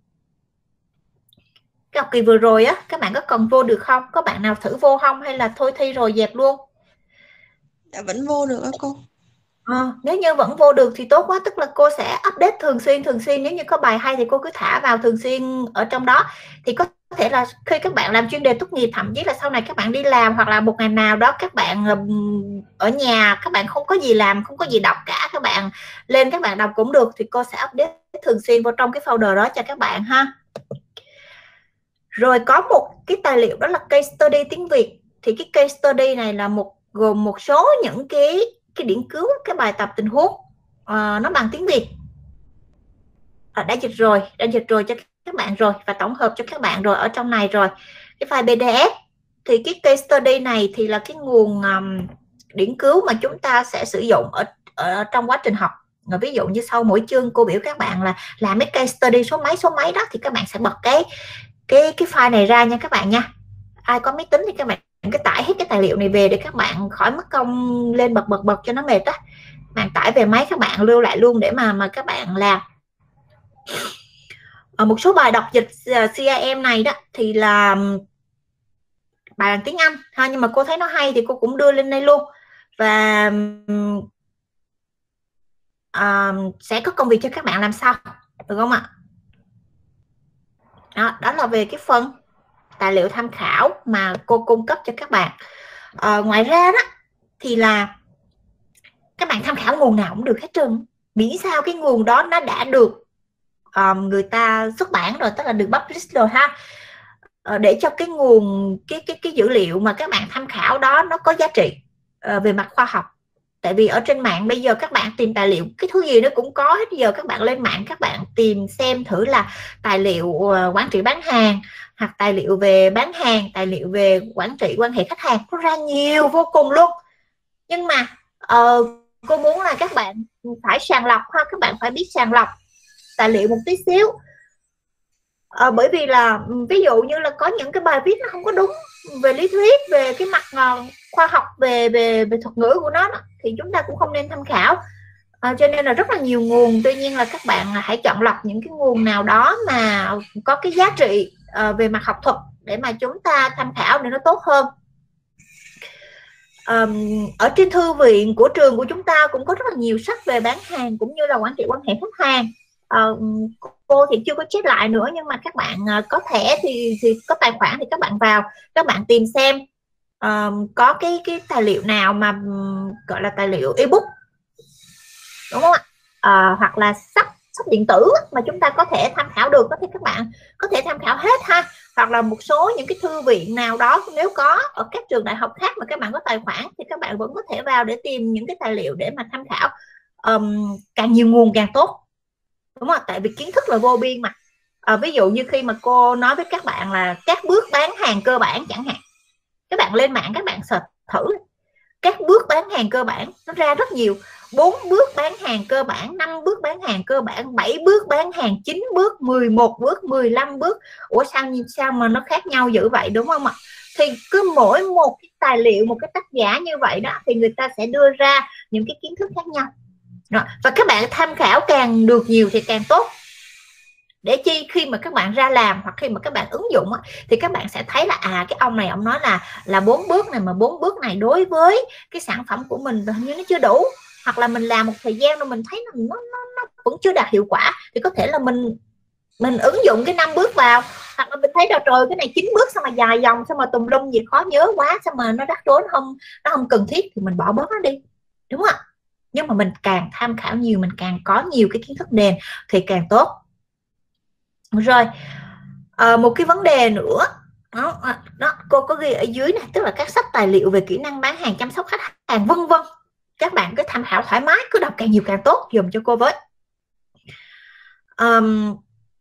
Cái học kỳ vừa rồi á các bạn có còn vô được không? Có bạn nào thử vô không hay là thôi thi rồi dẹp luôn? Dạ vẫn vô được á cô. À, nếu như vẫn vô được thì tốt quá, tức là cô sẽ update thường xuyên thường xuyên, nếu như có bài hay thì cô cứ thả vào thường xuyên ở trong đó, thì có thể là khi các bạn làm chuyên đề tốt nghiệp, thậm chí là sau này các bạn đi làm hoặc là một ngày nào đó các bạn ở nhà các bạn không có gì làm, không có gì đọc cả, các bạn lên các bạn đọc cũng được, thì cô sẽ update thường xuyên vào trong cái folder đó cho các bạn ha. Rồi có một cái tài liệu đó là case study tiếng Việt, thì cái case study này là một gồm một số những cái cái điển cứu, cái bài tập tình huống uh, nó bằng tiếng Việt, à, đã dịch rồi đã dịch rồi cho các bạn rồi và tổng hợp cho các bạn rồi ở trong này rồi. Cái file pê đê ép thì cái case study này thì là cái nguồn um, điển cứu mà chúng ta sẽ sử dụng ở, ở trong quá trình học. Rồi ví dụ như sau mỗi chương cô biểu các bạn là làm cái case study số mấy số mấy đó, thì các bạn sẽ bật cái cái cái file này ra nha các bạn nha. Ai có máy tính thì các bạn cái tải hết cái tài liệu này về để các bạn khỏi mất công lên bật bật bật cho nó mệt đó, bạn tải về máy các bạn lưu lại luôn để mà mà các bạn làm. Ở một số bài đọc dịch xê i em này đó thì là bài bằng tiếng Anh ha, nhưng mà cô thấy nó hay thì cô cũng đưa lên đây luôn, và uh, sẽ có công việc cho các bạn làm sao, được không ạ? Đó, đó là về cái phần tài liệu tham khảo mà cô cung cấp cho các bạn. À, ngoài ra đó thì là các bạn tham khảo nguồn nào cũng được hết trơn, miễn sao cái nguồn đó nó đã được um, người ta xuất bản rồi, tức là được publish rồi ha, à, để cho cái nguồn cái cái cái dữ liệu mà các bạn tham khảo đó nó có giá trị uh, về mặt khoa học. Tại vì ở trên mạng bây giờ các bạn tìm tài liệu cái thứ gì nó cũng có hết. Bây giờ các bạn lên mạng các bạn tìm xem thử là tài liệu quản trị bán hàng, hoặc tài liệu về bán hàng, tài liệu về quản trị quan hệ khách hàng, có ra nhiều vô cùng luôn. Nhưng mà uh, cô muốn là các bạn phải sàng lọc ha, các bạn phải biết sàng lọc tài liệu một tí xíu. À, bởi vì là ví dụ như là có những cái bài viết nó không có đúng về lý thuyết, về cái mặt uh, khoa học, về về về thuật ngữ của nó, thì chúng ta cũng không nên tham khảo. À, cho nên là rất là nhiều nguồn, tuy nhiên là các bạn hãy chọn lọc những cái nguồn nào đó mà có cái giá trị uh, về mặt học thuật để mà chúng ta tham khảo để nó tốt hơn. Um, ở trên thư viện của trường của chúng ta cũng có rất là nhiều sách về bán hàng cũng như là quản trị quan hệ khách hàng. Uh, cô thì chưa có check lại nữa, nhưng mà các bạn uh, có thẻ thì, thì có tài khoản thì các bạn vào, các bạn tìm xem uh, có cái cái tài liệu nào mà um, gọi là tài liệu ebook, đúng không ạ? Uh, hoặc là sách sách điện tử mà chúng ta có thể tham khảo được, có thể các bạn có thể tham khảo hết ha. Hoặc là một số những cái thư viện nào đó nếu có ở các trường đại học khác mà các bạn có tài khoản thì các bạn vẫn có thể vào để tìm những cái tài liệu để mà tham khảo. Um, càng nhiều nguồn càng tốt, đúng không? Tại vì kiến thức là vô biên mà. À, ví dụ như khi mà cô nói với các bạn là các bước bán hàng cơ bản chẳng hạn, các bạn lên mạng các bạn search thử các bước bán hàng cơ bản, nó ra rất nhiều. Bốn bước bán hàng cơ bản, năm bước bán hàng cơ bản, bảy bước bán hàng, chín bước, mười một bước, mười lăm bước. Ủa sao sao mà nó khác nhau dữ vậy, đúng không ạ? Thì cứ mỗi một cái tài liệu, một cái tác giả như vậy đó thì người ta sẽ đưa ra những cái kiến thức khác nhau. Rồi, và các bạn tham khảo càng được nhiều thì càng tốt, để chi khi mà các bạn ra làm hoặc khi mà các bạn ứng dụng thì các bạn sẽ thấy là à cái ông này ông nói là là bốn bước này, mà bốn bước này đối với cái sản phẩm của mình hình như nó chưa đủ, hoặc là mình làm một thời gian rồi mình thấy nó nó, nó vẫn chưa đạt hiệu quả, thì có thể là mình mình ứng dụng cái năm bước vào, hoặc là mình thấy đâu trời cái này chín bước sao mà dài dòng, sao mà tùm lum gì khó nhớ quá, sao mà nó rắc rối, không nó không cần thiết thì mình bỏ bớt nó đi, đúng không ạ? Nhưng mà mình càng tham khảo nhiều, mình càng có nhiều cái kiến thức nền thì càng tốt. Rồi à, một cái vấn đề nữa đó, đó cô có ghi ở dưới này, tức là các sách tài liệu về kỹ năng bán hàng, chăm sóc khách hàng vân vân, các bạn cứ tham khảo thoải mái, cứ đọc càng nhiều càng tốt, dùm cho cô với. Um,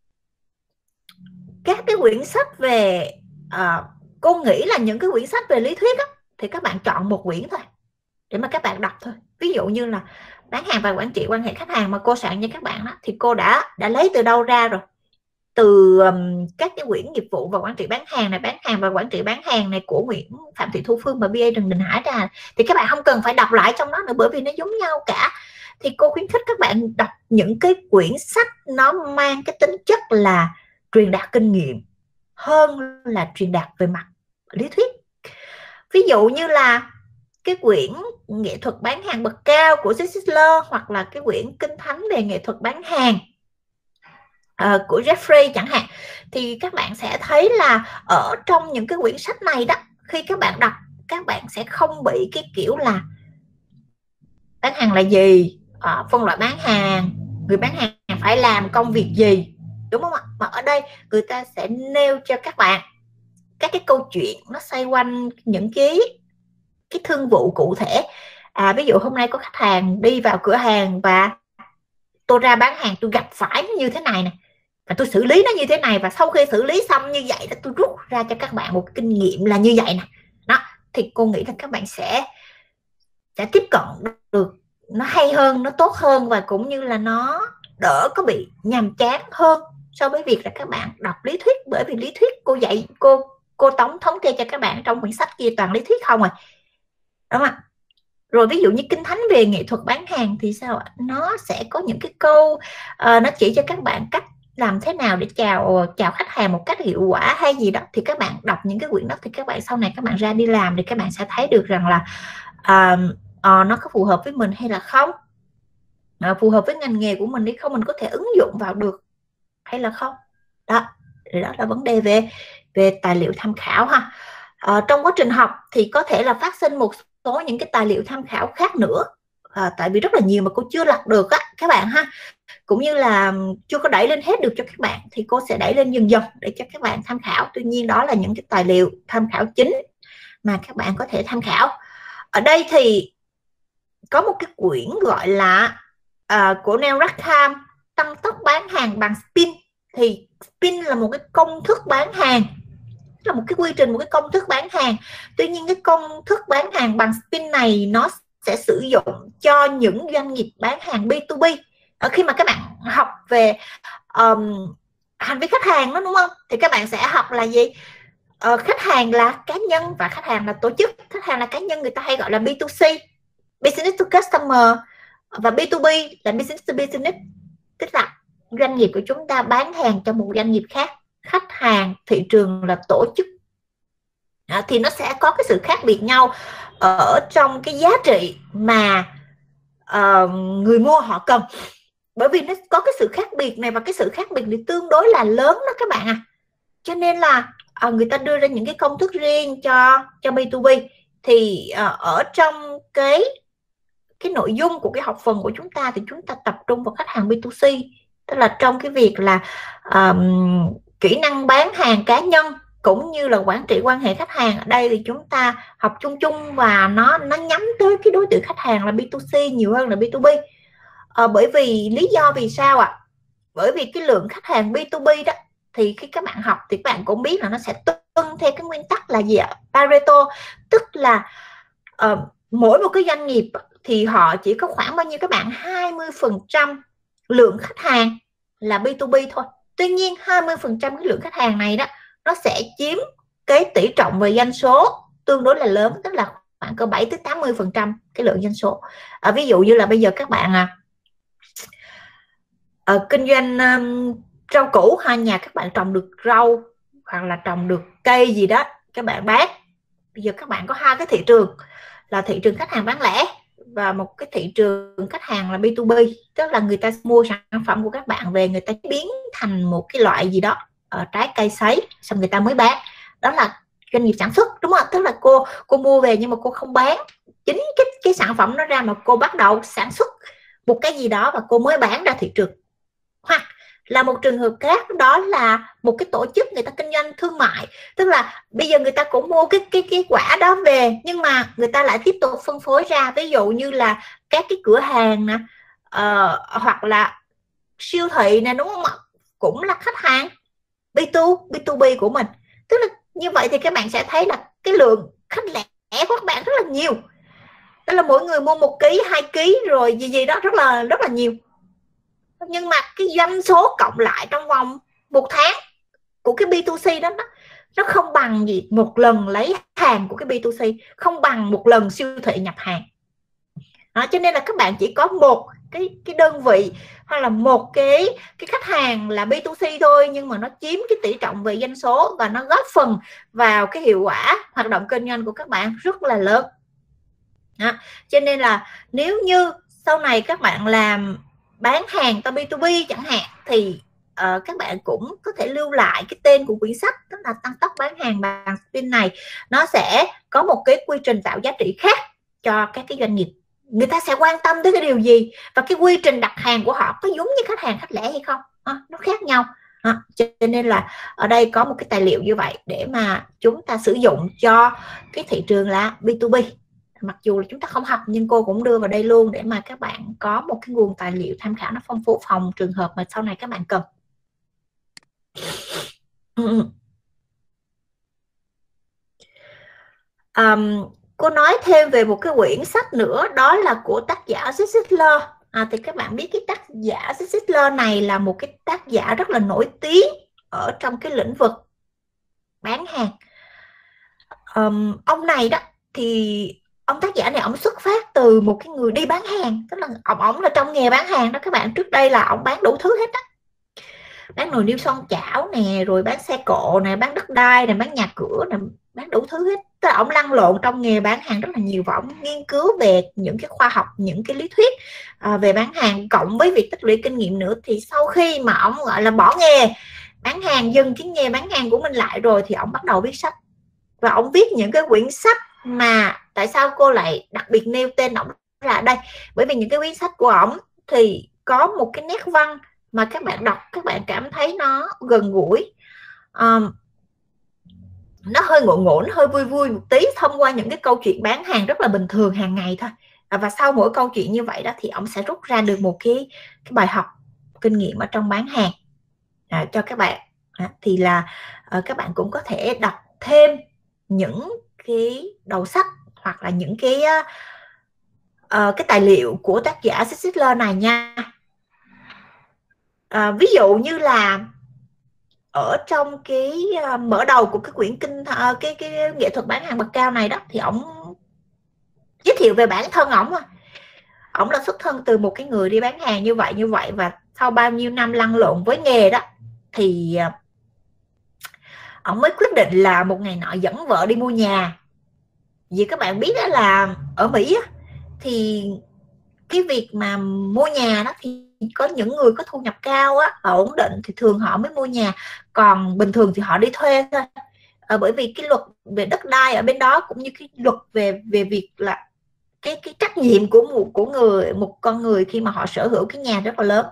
các cái quyển sách về uh, cô nghĩ là những cái quyển sách về lý thuyết đó, thì các bạn chọn một quyển thôi để mà các bạn đọc thôi. Ví dụ như là bán hàng và quản trị quan hệ khách hàng mà cô soạn cho các bạn đó, thì cô đã đã lấy từ đâu ra rồi, từ um, các cái quyển nghiệp vụ và quản trị bán hàng này, bán hàng và quản trị bán hàng này của Nguyễn Phạm Thị Thu Phương và bê a Trần Đình Hải ra, thì các bạn không cần phải đọc lại trong đó nữa, bởi vì nó giống nhau cả. Thì cô khuyến khích các bạn đọc những cái quyển sách nó mang cái tính chất là truyền đạt kinh nghiệm hơn là truyền đạt về mặt lý thuyết. Ví dụ như là cái quyển nghệ thuật bán hàng bậc cao của Zig Ziglar, hoặc là cái quyển kinh thánh về nghệ thuật bán hàng uh, của Jeffrey chẳng hạn, thì các bạn sẽ thấy là ở trong những cái quyển sách này đó, khi các bạn đọc, các bạn sẽ không bị cái kiểu là bán hàng là gì, uh, phân loại bán hàng, người bán hàng phải làm công việc gì, đúng không ạ? Mà ở đây người ta sẽ nêu cho các bạn các cái câu chuyện nó xoay quanh những cái cái thương vụ cụ thể. À, ví dụ hôm nay có khách hàng đi vào cửa hàng và tôi ra bán hàng, tôi gặp phải nó như thế này nè, và tôi xử lý nó như thế này, và sau khi xử lý xong như vậy tôi rút ra cho các bạn một kinh nghiệm là như vậy nè. Đó, thì cô nghĩ là các bạn sẽ sẽ tiếp cận được nó hay hơn, nó tốt hơn, và cũng như là nó đỡ có bị nhàm chán hơn so với việc là các bạn đọc lý thuyết. Bởi vì lý thuyết cô dạy, cô cô tống thống kê cho các bạn trong quyển sách kia toàn lý thuyết không à, đúng không ạ? Rồi ví dụ như kinh thánh về nghệ thuật bán hàng thì sao ạ? Nó sẽ có những cái câu uh, nó chỉ cho các bạn cách làm thế nào để chào chào khách hàng một cách hiệu quả hay gì đó. Thì các bạn đọc những cái quyển đó thì các bạn sau này các bạn ra đi làm thì các bạn sẽ thấy được rằng là uh, uh, nó có phù hợp với mình hay là không, uh, phù hợp với ngành nghề của mình hay không, mình có thể ứng dụng vào được hay là không. Đó, đó là vấn đề về về tài liệu tham khảo ha. Uh, trong quá trình học thì có thể là phát sinh một số những cái tài liệu tham khảo khác nữa, à, tại vì rất là nhiều mà cô chưa lọc được á các bạn ha, cũng như là chưa có đẩy lên hết được cho các bạn, thì cô sẽ đẩy lên dần dần để cho các bạn tham khảo. Tuy nhiên đó là những cái tài liệu tham khảo chính mà các bạn có thể tham khảo. Ở đây thì có một cái quyển gọi là uh, của Neil Rackham, tăng tốc bán hàng bằng spin. Thì spin là một cái công thức bán hàng, là một cái quy trình, một cái công thức bán hàng. Tuy nhiên cái công thức bán hàng bằng spin này nó sẽ sử dụng cho những doanh nghiệp bán hàng bê hai bê. Ở khi mà các bạn học về um, hành vi khách hàng đó, đúng không? Thì các bạn sẽ học là gì? Uh, khách hàng là cá nhân và khách hàng là tổ chức. Khách hàng là cá nhân người ta hay gọi là bê hai xê, business to customer, và bê hai bê là business to business, tức là doanh nghiệp của chúng ta bán hàng cho một doanh nghiệp khác. Khách hàng, thị trường là tổ chức. À, thì nó sẽ có cái sự khác biệt nhau ở trong cái giá trị mà uh, người mua họ cần. Bởi vì nó có cái sự khác biệt này, và cái sự khác biệt thì tương đối là lớn đó các bạn à. Cho nên là uh, người ta đưa ra những cái công thức riêng cho cho bê hai bê. Thì uh, ở trong cái cái nội dung của cái học phần của chúng ta thì chúng ta tập trung vào khách hàng bê hai xê, tức là trong cái việc là um, kỹ năng bán hàng cá nhân cũng như là quản trị quan hệ khách hàng. Ở đây thì chúng ta học chung chung và nó nó nhắm tới cái đối tượng khách hàng là bê hai xê nhiều hơn là bê hai bê. À, bởi vì lý do vì sao ạ? À? Bởi vì cái lượng khách hàng bê hai bê đó thì khi các bạn học thì các bạn cũng biết là nó sẽ tuân theo cái nguyên tắc là gì ạ? Pareto, tức là uh, mỗi một cái doanh nghiệp thì họ chỉ có khoảng bao nhiêu các bạn? hai mươi phần trăm lượng khách hàng là bê hai bê thôi. Tuy nhiên hai mươi phần trăm cái lượng khách hàng này đó nó sẽ chiếm cái tỷ trọng về doanh số tương đối là lớn, tức là khoảng cỡ bảy tới tám mươi phần trăm cái lượng doanh số. À, ví dụ như là bây giờ các bạn à, à, kinh doanh um, rau củ, hai nhà các bạn trồng được rau hoặc là trồng được cây gì đó các bạn bán. Bây giờ các bạn có hai cái thị trường là thị trường khách hàng bán lẻ và một cái thị trường khách hàng là bê hai bê, tức là người ta mua sản phẩm của các bạn về, người ta biến thành một cái loại gì đó ở trái cây sấy xong người ta mới bán. Đó là doanh nghiệp sản xuất, đúng không? Tức là cô cô mua về nhưng mà cô không bán chính cái cái sản phẩm nó ra, mà cô bắt đầu sản xuất một cái gì đó và cô mới bán ra thị trường. Hoặc là một trường hợp khác đó là một cái tổ chức người ta kinh doanh thương mại, tức là bây giờ người ta cũng mua cái cái cái quả đó về nhưng mà người ta lại tiếp tục phân phối ra, ví dụ như là các cái cửa hàng nè, uh, hoặc là siêu thị nè, đúng không ạ? Cũng là khách hàng bê hai bê của mình. Tức là như vậy thì các bạn sẽ thấy là cái lượng khách lẻ của các bạn rất là nhiều, tức là mỗi người mua một ký, hai ký rồi gì gì đó rất là rất là nhiều, nhưng mà cái doanh số cộng lại trong vòng một tháng của cái bê hai xê đó nó, nó không bằng gì một lần lấy hàng của cái bê hai xê, không bằng một lần siêu thị nhập hàng đó. Cho nên là các bạn chỉ có một cái cái đơn vị hoặc là một cái cái khách hàng là bê hai xê thôi, nhưng mà nó chiếm cái tỷ trọng về doanh số và nó góp phần vào cái hiệu quả hoạt động kinh doanh của các bạn rất là lớn đó. Cho nên là nếu như sau này các bạn làm bán hàng cho bê hai bê chẳng hạn thì uh, các bạn cũng có thể lưu lại cái tên của quyển sách, tức là Tăng tốc bán hàng bằng spin này. Nó sẽ có một cái quy trình tạo giá trị khác cho các cái doanh nghiệp. Người ta sẽ quan tâm tới cái điều gì và cái quy trình đặt hàng của họ có giống như khách hàng khách lẻ hay không à, nó khác nhau à, cho nên là ở đây có một cái tài liệu như vậy để mà chúng ta sử dụng cho cái thị trường là bê hai bê. Mặc dù là chúng ta không học nhưng cô cũng đưa vào đây luôn để mà các bạn có một cái nguồn tài liệu tham khảo nó phong phú phòng trường hợp mà sau này các bạn cần. um, Cô nói thêm về một cái quyển sách nữa, đó là của tác giả Zig Ziglar. À, thì các bạn biết cái tác giả Zig Ziglar này là một cái tác giả rất là nổi tiếng ở trong cái lĩnh vực bán hàng. Um, ông này đó thì ông tác giả này ông xuất phát từ một cái người đi bán hàng, tức là ông ông là trong nghề bán hàng đó các bạn. Trước đây là ông bán đủ thứ hết á, bán nồi niêu xoong chảo nè, rồi bán xe cộ nè, bán đất đai nè, bán nhà cửa nè, bán đủ thứ hết. Tức là ông lăn lộn trong nghề bán hàng rất là nhiều và ông nghiên cứu về những cái khoa học, những cái lý thuyết à, về bán hàng, cộng với việc tích lũy kinh nghiệm nữa. Thì sau khi mà ông gọi là bỏ nghề bán hàng, dừng cái nghề bán hàng của mình lại rồi, thì ông bắt đầu viết sách. Và ông viết những cái quyển sách mà tại sao cô lại đặc biệt nêu tên ông là đây, bởi vì những cái quyển sách của ông thì có một cái nét văn mà các bạn đọc các bạn cảm thấy nó gần gũi, um, nó hơi ngộ ngộ, nó hơi vui vui một tí thông qua những cái câu chuyện bán hàng rất là bình thường hàng ngày thôi. À, và sau mỗi câu chuyện như vậy đó thì ông sẽ rút ra được một cái, cái bài học kinh nghiệm ở trong bán hàng à, cho các bạn à, thì là à, các bạn cũng có thể đọc thêm những cái đầu sách hoặc là những cái uh, cái tài liệu của tác giả Zig Ziglar này nha. À, ví dụ như là ở trong cái uh, mở đầu của cái quyển kinh uh, cái cái nghệ thuật bán hàng bậc cao này đó, thì ổng giới thiệu về bản thân ổng. Ổng là xuất thân từ một cái người đi bán hàng như vậy như vậy và sau bao nhiêu năm lăn lộn với nghề đó thì uh, ổng mới quyết định là một ngày nọ dẫn vợ đi mua nhà. Vì các bạn biết đó là ở Mỹ á, thì cái việc mà mua nhà đó thì có những người có thu nhập cao á, ổn định thì thường họ mới mua nhà, còn bình thường thì họ đi thuê thôi. À, bởi vì cái luật về đất đai ở bên đó cũng như cái luật về về việc là cái cái trách nhiệm của một của người một con người khi mà họ sở hữu cái nhà rất là lớn.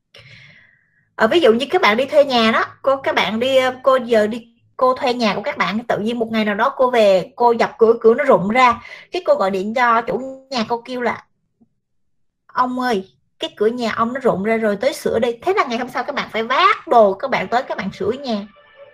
À, ví dụ như các bạn đi thuê nhà đó, cô các bạn đi cô giờ đi cô thuê nhà của các bạn, tự nhiên một ngày nào đó cô về cô dập cửa, cửa nó rụng ra, cái cô gọi điện cho chủ nhà, cô kêu là ông ơi cái cửa nhà ông nó rụng ra rồi, tới sửa đi. Thế là ngày hôm sau các bạn phải vác đồ các bạn tới các bạn sửa nhà,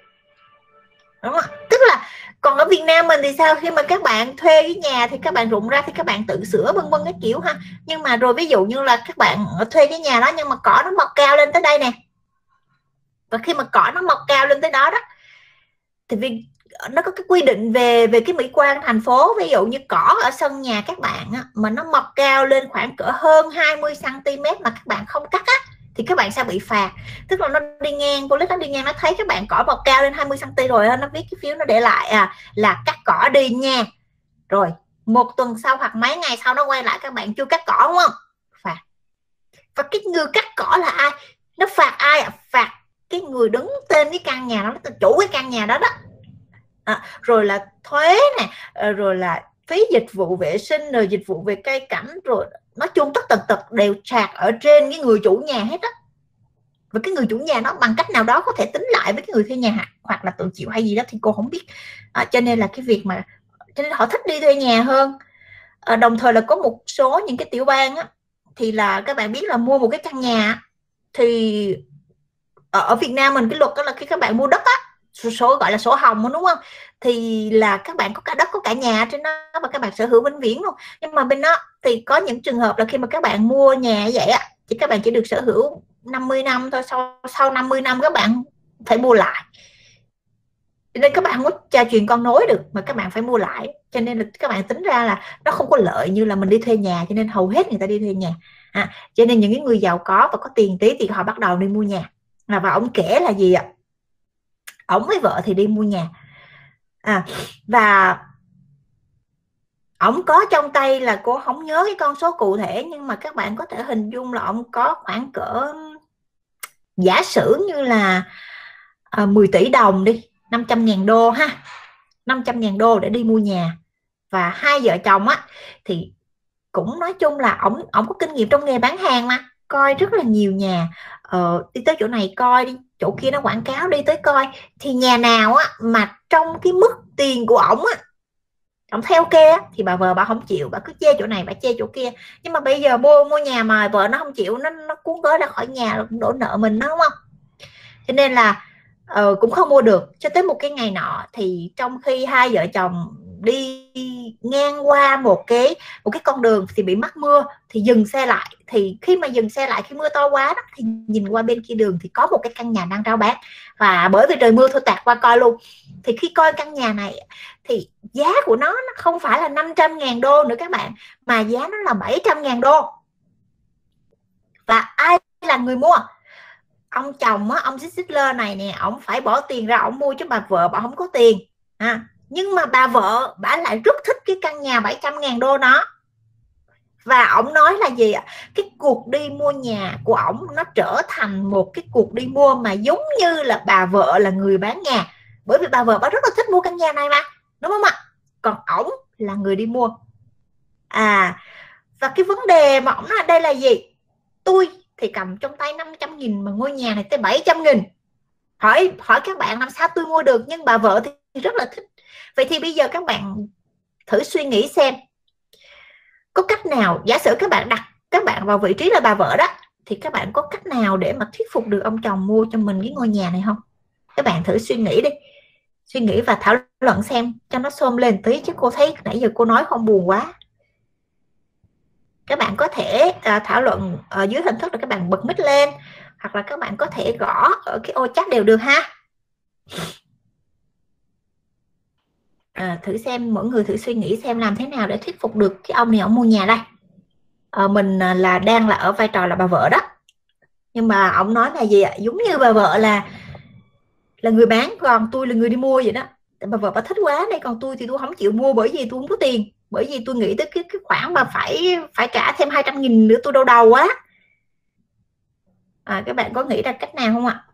đúng không? Tức là còn ở Việt Nam mình thì sao, khi mà các bạn thuê cái nhà thì các bạn rụng ra thì các bạn tự sửa vân vân cái kiểu ha. Nhưng mà rồi ví dụ như là các bạn thuê cái nhà đó nhưng mà cỏ nó mọc cao lên tới đây nè, và khi mà cỏ nó mọc cao lên tới đó đó thì vì nó có cái quy định về về cái mỹ quan thành phố. Ví dụ như cỏ ở sân nhà các bạn á, mà nó mọc cao lên khoảng cỡ hơn hai mươi xăng ti mét mà các bạn không cắt á, thì các bạn sẽ bị phạt. Tức là nó đi ngang, cô lít nó đi ngang nó thấy các bạn cỏ mọc cao lên hai mươi xăng ti rồi, nó viết cái phiếu nó để lại à là cắt cỏ đi nha. Rồi một tuần sau hoặc mấy ngày sau nó quay lại các bạn chưa cắt cỏ, đúng không? Phạt. Và cái người cắt cỏ là ai? Nó phạt ai ạ? À? Phạt cái người đứng tên cái căn nhà đó, nó chủ cái căn nhà đó đó. À, rồi là thuế nè, rồi là phí dịch vụ vệ sinh, rồi dịch vụ về cây cảnh, rồi nói chung tất tần tật đều chạc ở trên cái người chủ nhà hết á. Và cái người chủ nhà nó bằng cách nào đó có thể tính lại với cái người thuê nhà hoặc là tự chịu hay gì đó thì cô không biết. À, cho nên là cái việc mà cho nên họ thích đi thuê nhà hơn. À, đồng thời là có một số những cái tiểu bang á, thì là các bạn biết là mua một cái căn nhà thì ở Việt Nam mình cái luật đó là khi các bạn mua đất á, số gọi là sổ hồng, đúng không, thì là các bạn có cả đất có cả nhà trên đó và các bạn sở hữu vĩnh viễn luôn. Nhưng mà bên đó thì có những trường hợp là khi mà các bạn mua nhà vậy á thì các bạn chỉ được sở hữu năm mươi năm thôi, sau sau năm mươi năm các bạn phải mua lại. Cho nên các bạn không có trò chuyện con nối được, mà các bạn phải mua lại. Cho nên là các bạn tính ra là nó không có lợi như là mình đi thuê nhà, cho nên hầu hết người ta đi thuê nhà. À, cho nên những cái người giàu có và có tiền tí thì họ bắt đầu đi mua nhà. À, và ông kể là gì ạ? Ông với vợ thì đi mua nhà. À, và ông có trong tay là cô không nhớ cái con số cụ thể, nhưng mà các bạn có thể hình dung là ông có khoảng cỡ, giả sử như là à, mười tỷ đồng đi, năm trăm ngàn đô ha, năm trăm ngàn đô để đi mua nhà. Và hai vợ chồng á thì cũng nói chung là ổng ổng có kinh nghiệm trong nghề bán hàng mà, coi rất là nhiều nhà, ờ, đi tới chỗ này coi, đi chỗ kia nó quảng cáo, đi tới coi, thì nhà nào á mà trong cái mức tiền của ổng á, ổng thấy ok á, thì bà vợ bà không chịu, bà cứ chê chỗ này bà chê chỗ kia. Nhưng mà bây giờ mua mua nhà mà vợ nó không chịu, nó nó cuốn gói ra khỏi nhà, cũng đổ nợ mình đó, đúng không? Cho nên là uh, cũng không mua được. Cho tới một cái ngày nọ, thì trong khi hai vợ chồng đi ngang qua một cái một cái con đường thì bị mắc mưa, thì dừng xe lại. Thì khi mà dừng xe lại, khi mưa to quá đó, thì nhìn qua bên kia đường thì có một cái căn nhà đang rao bán. Và bởi vì trời mưa thôi tạt qua coi luôn. Thì khi coi căn nhà này thì giá của nó, nó không phải là năm trăm ngàn đô nữa các bạn, mà giá nó là bảy trăm ngàn đô. Và ai là người mua? Ông chồng á, ông Zizler này nè, ông phải bỏ tiền ra ông mua, chứ bà vợ bà không có tiền. À, nhưng mà bà vợ bà lại rất thích cái căn nhà bảy trăm ngàn đô đó. Và ông nói là gì ạ? Cái cuộc đi mua nhà của ổng nó trở thành một cái cuộc đi mua mà giống như là bà vợ là người bán nhà. Bởi vì bà vợ bà rất là thích mua căn nhà này mà, đúng không ạ? Còn ổng là người đi mua. À, và cái vấn đề mà ổng nói đây là gì? Tôi thì cầm trong tay năm trăm nghìn mà ngôi nhà này tới bảy trăm nghìn. Hỏi hỏi các bạn làm sao tôi mua được, nhưng bà vợ thì rất là thích. Vậy thì bây giờ các bạn thử suy nghĩ xem, có cách nào, giả sử các bạn đặt các bạn vào vị trí là bà vợ đó, thì các bạn có cách nào để mà thuyết phục được ông chồng mua cho mình cái ngôi nhà này không? Các bạn thử suy nghĩ đi, suy nghĩ và thảo luận xem cho nó xôm lên tí, chứ cô thấy nãy giờ cô nói không buồn quá. Các bạn có thể uh, thảo luận ở dưới hình thức là các bạn bật mic lên, hoặc là các bạn có thể gõ ở cái ô chat đều được ha. À, thử xem, mỗi người thử suy nghĩ xem làm thế nào để thuyết phục được cái ông này ông mua nhà đây. À, mình là đang là ở vai trò là bà vợ đó, nhưng mà ông nói là gì ạ? Giống như bà vợ là là người bán, còn tôi là người đi mua vậy đó. Bà vợ bà thích quá đây, còn tôi thì tôi không chịu mua, bởi vì tôi không có tiền, bởi vì tôi nghĩ tới cái, cái khoản mà phải phải trả thêm hai trăm nghìn nữa, tôi đau đầu quá. À, các bạn có nghĩ ra cách nào không ạ?